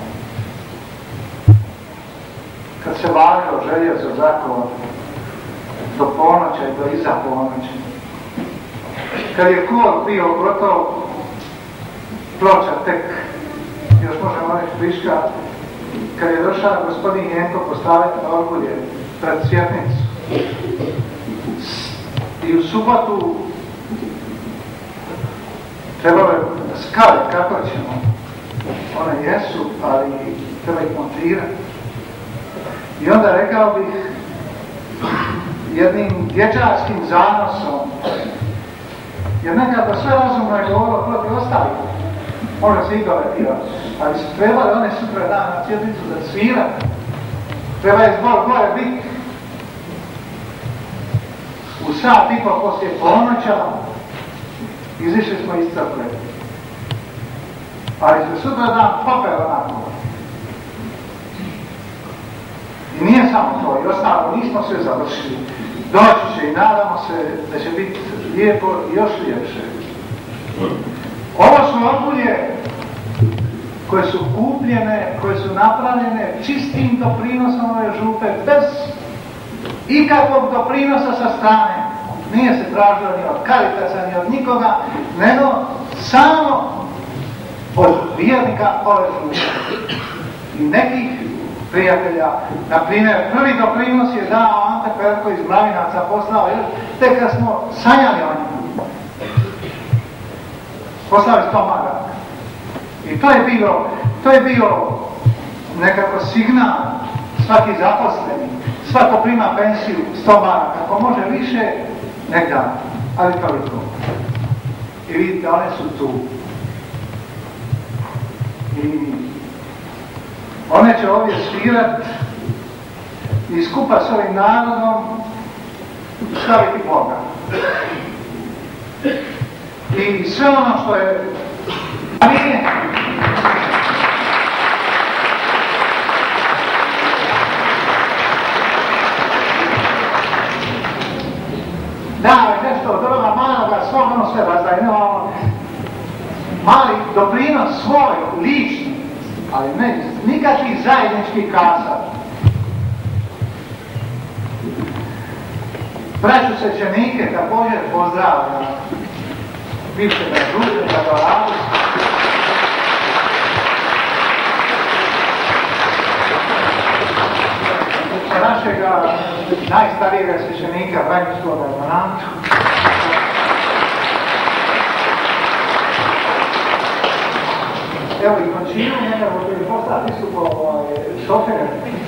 Kad se valilo željezo zakon do ponoća i do iza ponoća. Kad je kor bio gotov, ploča tek, još možemo reći friška, kad je došao gospodin Jenko postaviti na Orgulje pred svjetnicu. I u subotu trebalo je skale kako ćemo. One jesu, ali treba ih montirati. I onda rekao bih jednim dječarskim zanosom, jer nekako sve razumno je govorilo protiv ostalih. Možda se i doletio, ali su trebali one sutra dan na sjednicu da svirati. Treba je zbog gore biti. U 1,5 sata poslije ponoća izišli smo iz crkve. Ali se sutra dan popeo onako. I nije samo to, i ostalo nismo sve završili. Doći će i nadamo se da će biti lijepo i još ljepše. Ovo su Orgulje koje su kupljene, koje su napravljene čistim doprinosom ove župe, bez ikakvog doprinosa sa strane. Nije se tražilo ni od Caritasa, ni od nikoga, nego samo od vjernika ove župe. I nekih prijatelja. Na primjer, prvi doprinos je dao Ante Perko iz Mravinaca, poslao još, tek kad smo sanjali o njemu. Poslao je 100 maraka. I to je bio nekako signal, svaki zaposleni, svako prima pensiju 100 maraka, ako može više, nek da, ali toliko. I vidite, one su tu. I one će ovdje svirat i skupa s ovim narodom staviti Boga. I sve ono što je... Da, nešto od ovoga maloga, svog ono sve razdajno, mali doprinos svoj, lični, ali ne, nikakvih zajedničkih kasa. Braću svećenike također pozdravljam. Bivše da druže, da dolazi. Našega najstarijega svećenika Branjskoga Donatu. evo i končinu, njega je postati su šofer.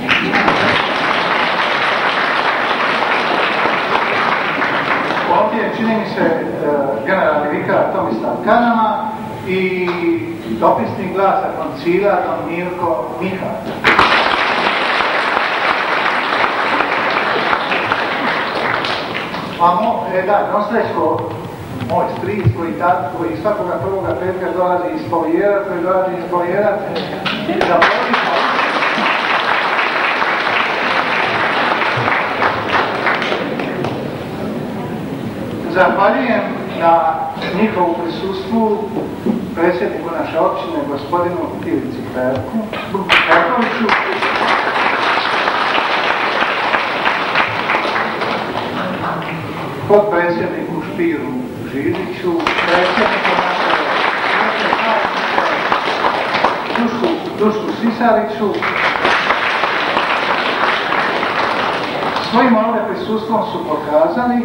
Ovdje čini mi se generalni vikar Tomislav Kanama i dopisnik glasa koncila Don Mirko Mihal. Noslečko, moj stric koji svakoga prvoga petka dolazi ispovjedat, zahvaljujem na njihovu prisustvu predsjedniku naše općine, gospodinu Ivici Perkoviću, potpredsjedniku Špiru Židiću, predsjedniku naše Dušku Sisariću. Svojim ovdje prisustvom su pokazali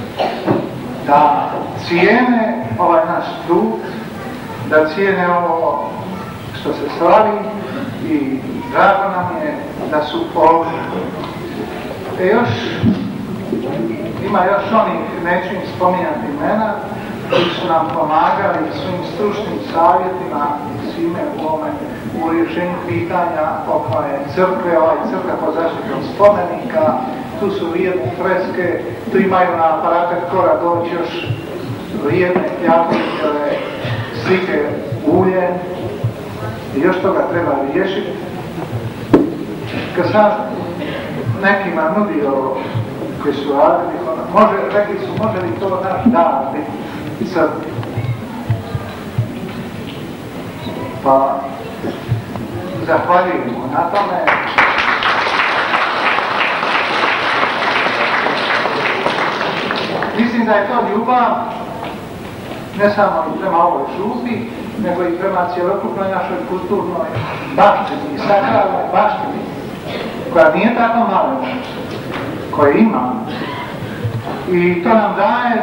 da cijene ovaj naš trud, da cijene ovo što se slavi i drago nam je da su ovdje. Ima još onih, neću im spominjati imena, koji su nam pomagali svojim stručnim savjetima i svime u rješenju pitanja oko crkve, crkva pod zaštitom spomenika, tu su vrijedne freske, tu imaju na aparate Kora doći još vrijedne Jakovljeve slike ulje i još toga treba riješiti. Kad sam nekima nudio koji su radili, rekli su, može li to naš dar biti crkvi? Pa zahvaljujemo na tome. Mislim da je to ljubav ne samo prema ovoj župi, nego i prema cjelokupnoj našoj kulturnoj baštini i sakralnoj baštini, koja nije tako malena, koje ima. I to nam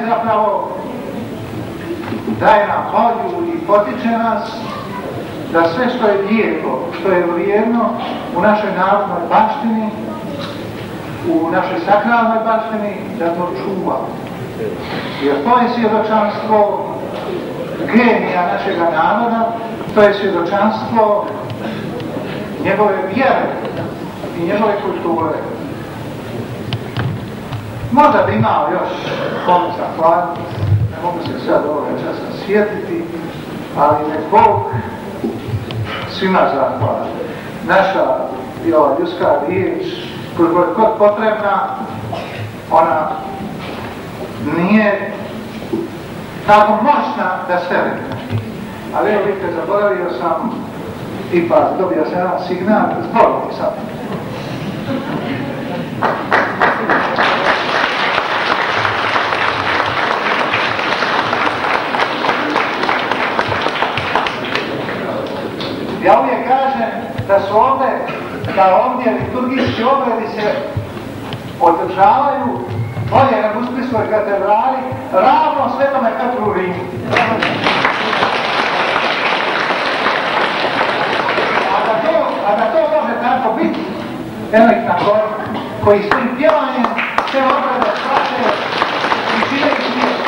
daje nam volju i potiče nas da sve što je lijepo, što je vrijedno u našoj narodnoj baštini, u našoj sakralnoj baštini, da to čuva. Jer to je svjedočanstvo genija našega naroda, to je svjedočanstvo njegove vjere i njegove kulture. Možda bi imao još pomoć zahvaliti, ne mogu se sad ovoga časa sjetiti, ali nek Bog svima zahvali. Naša i ova ljudska riječ, koliko je god potrebna, ona nije tako moćna da sve rekne. Ali evo vidite, zaboravio sam, ipak dobio sam jedan signal, zborim sam. Ja uvijek kažem da su ovdje liturgijski obredi se održavaju ovdje na Uskliskoj katedrali ravno Svetome Petru u Rimu. A da to može tako biti, evo ih na koru, koji s tim pjevanjem sve obrede shvaćaju i čine ih svijet.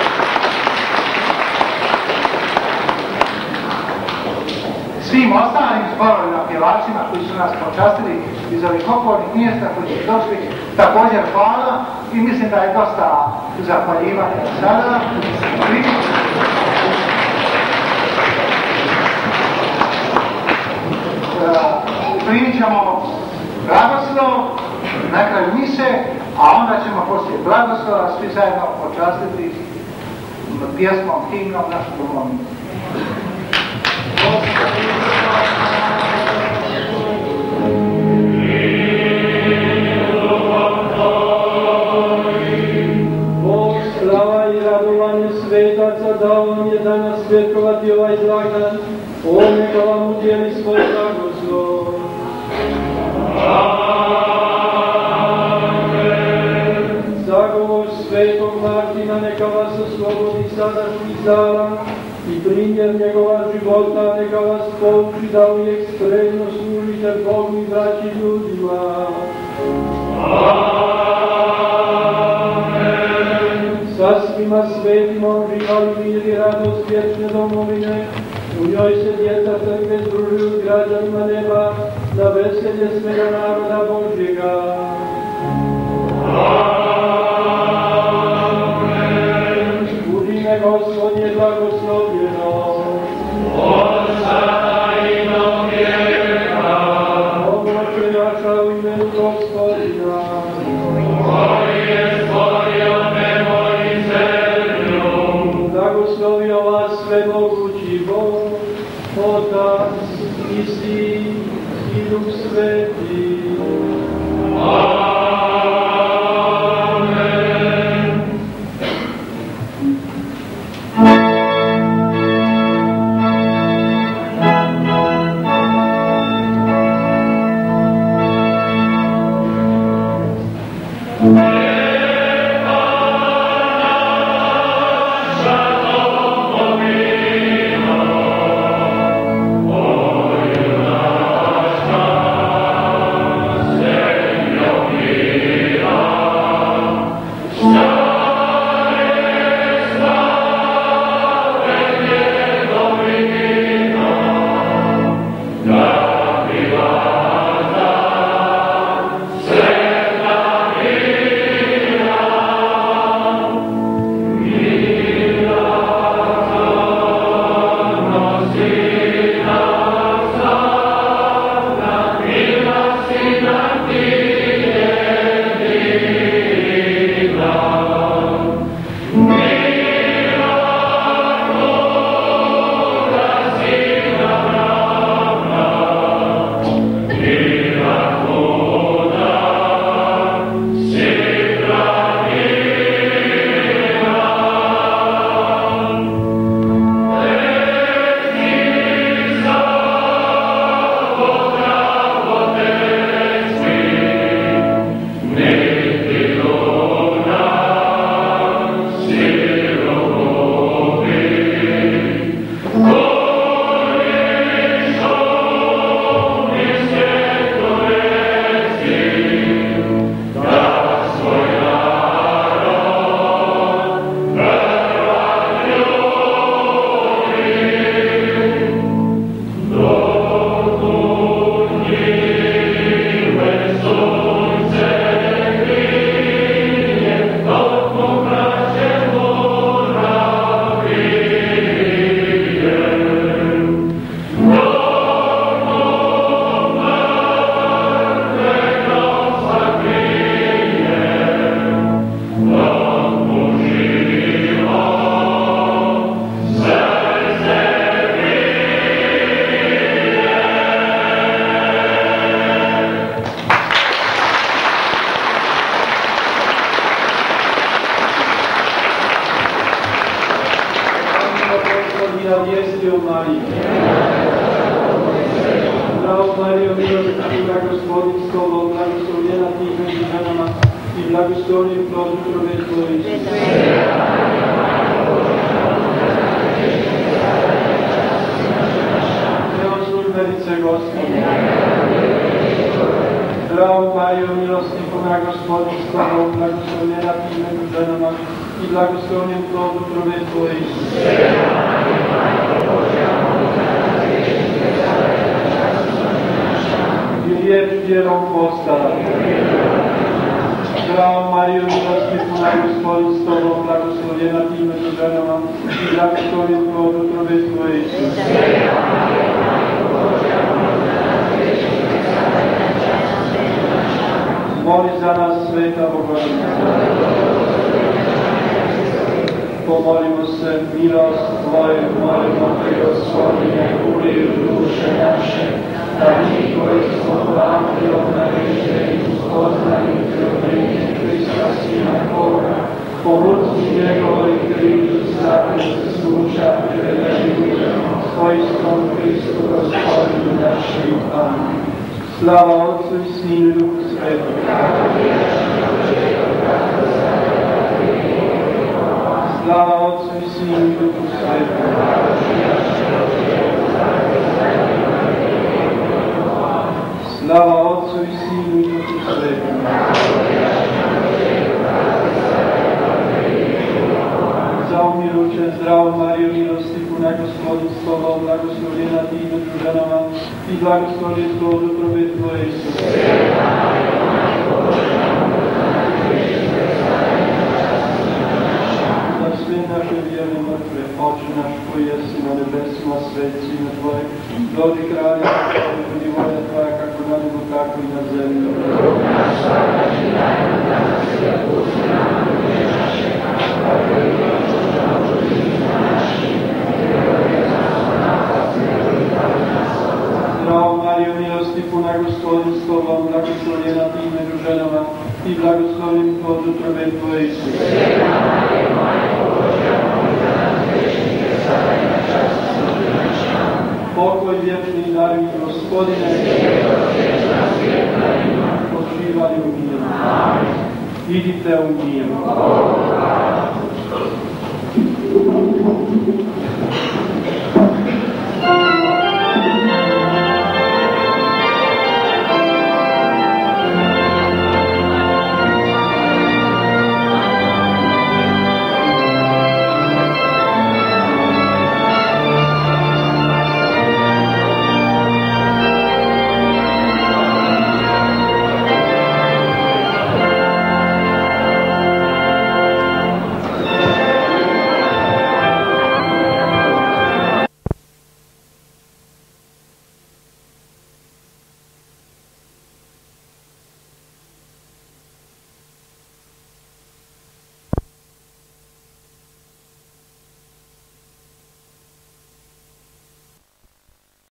Svim ostalim zborovima, pjevačima koji su nas počastili iz ovih okolnih mjesta koji su došli, također hvala i mislim da je dosta zahvaljivanja sada. Primit ćemo blagoslov na kraju mise, a onda ćemo poslije blagoslova svi zajedno počastiti pjesmom, himnom našu domovinu. Bog, slava i radovanje svetaca dao vam je danas svjetkovati ovaj blagdan, on neka vam udjeli svoj blagoslov. Amen. Zagovor svetog Martina neka vas vas oslobodi sadašnjih zala i primjer njegova života neka vas pouči da uvijek spremno služite Bogu i braći ljudima. Sa svima svetima uživali mir i radost vječne domovine, u njoj se djeca crkve združuju s građanima neba na veselje svega naroda Božjega. U ime Gospodnje blagoslovljeno. Od sada i do vijeka. Oče naša u imenu Gospodina, koji je stvorio nebo i zemlju. blagoslovio vas svemogući Bog, Otac i Sin i Duh Sveti. Zdravo Marijo, milosrdna Gospodin s tobom, blagoslovljena ti među ženama i blagoslovljen plod utrobe tvoje. Evo službenice Gospodine. Zdravo Marijo, milosrdna Gospodin s tobom, blagoslovljena ti među ženama i blagoslovljen plod utrobe tvoje. Riječ vjerom postala. Zdravo Marijo, milosrdna Gospodin s tobom, blagoslovljena ti među ženama i blagoslovljen plod utrobe tvoje. Moli za nas, Sveta Bogorodica. Pomolimo se, milost Tvoju, molimo Te, Gospodine, ulij u duše naše, da mi koji smo Evanđeljom naređeni spoznaju Te oblike Krista, Sina Boga, po muci njegovoj križu zakon se sluča preda živimo, svojstvom Hristu Gospodinu našim. Amen. Slava Otcu i Sinu i Duhu Svetom. Slava Otcu i Sinu i Duhu Svetom. Slava Otcu i Sinu i Duhu Svetom. Za umiruće, zdravo Marijo, milosti puna, Gospodin s Tobom, blagoslovljena Ti među ženama i blagoslovljen plod utrobe Tvoje, Isuse. Za sve naše vjerne mrtve, Oče naš koji jesi na nebesima, sveti ime Tvoje, dođi kralje, budi volja Tvoja kako na nebu, tako i na zemlji. Zdravo Marijo, milosti puna, Gospodin s Tobom, blagoslovljena Ti među ženama i blagoslovljen plod utrobe Tvoje, Isuse. Pokoj vječni daruj, Gospodine, počivali u miru. Idite u miru.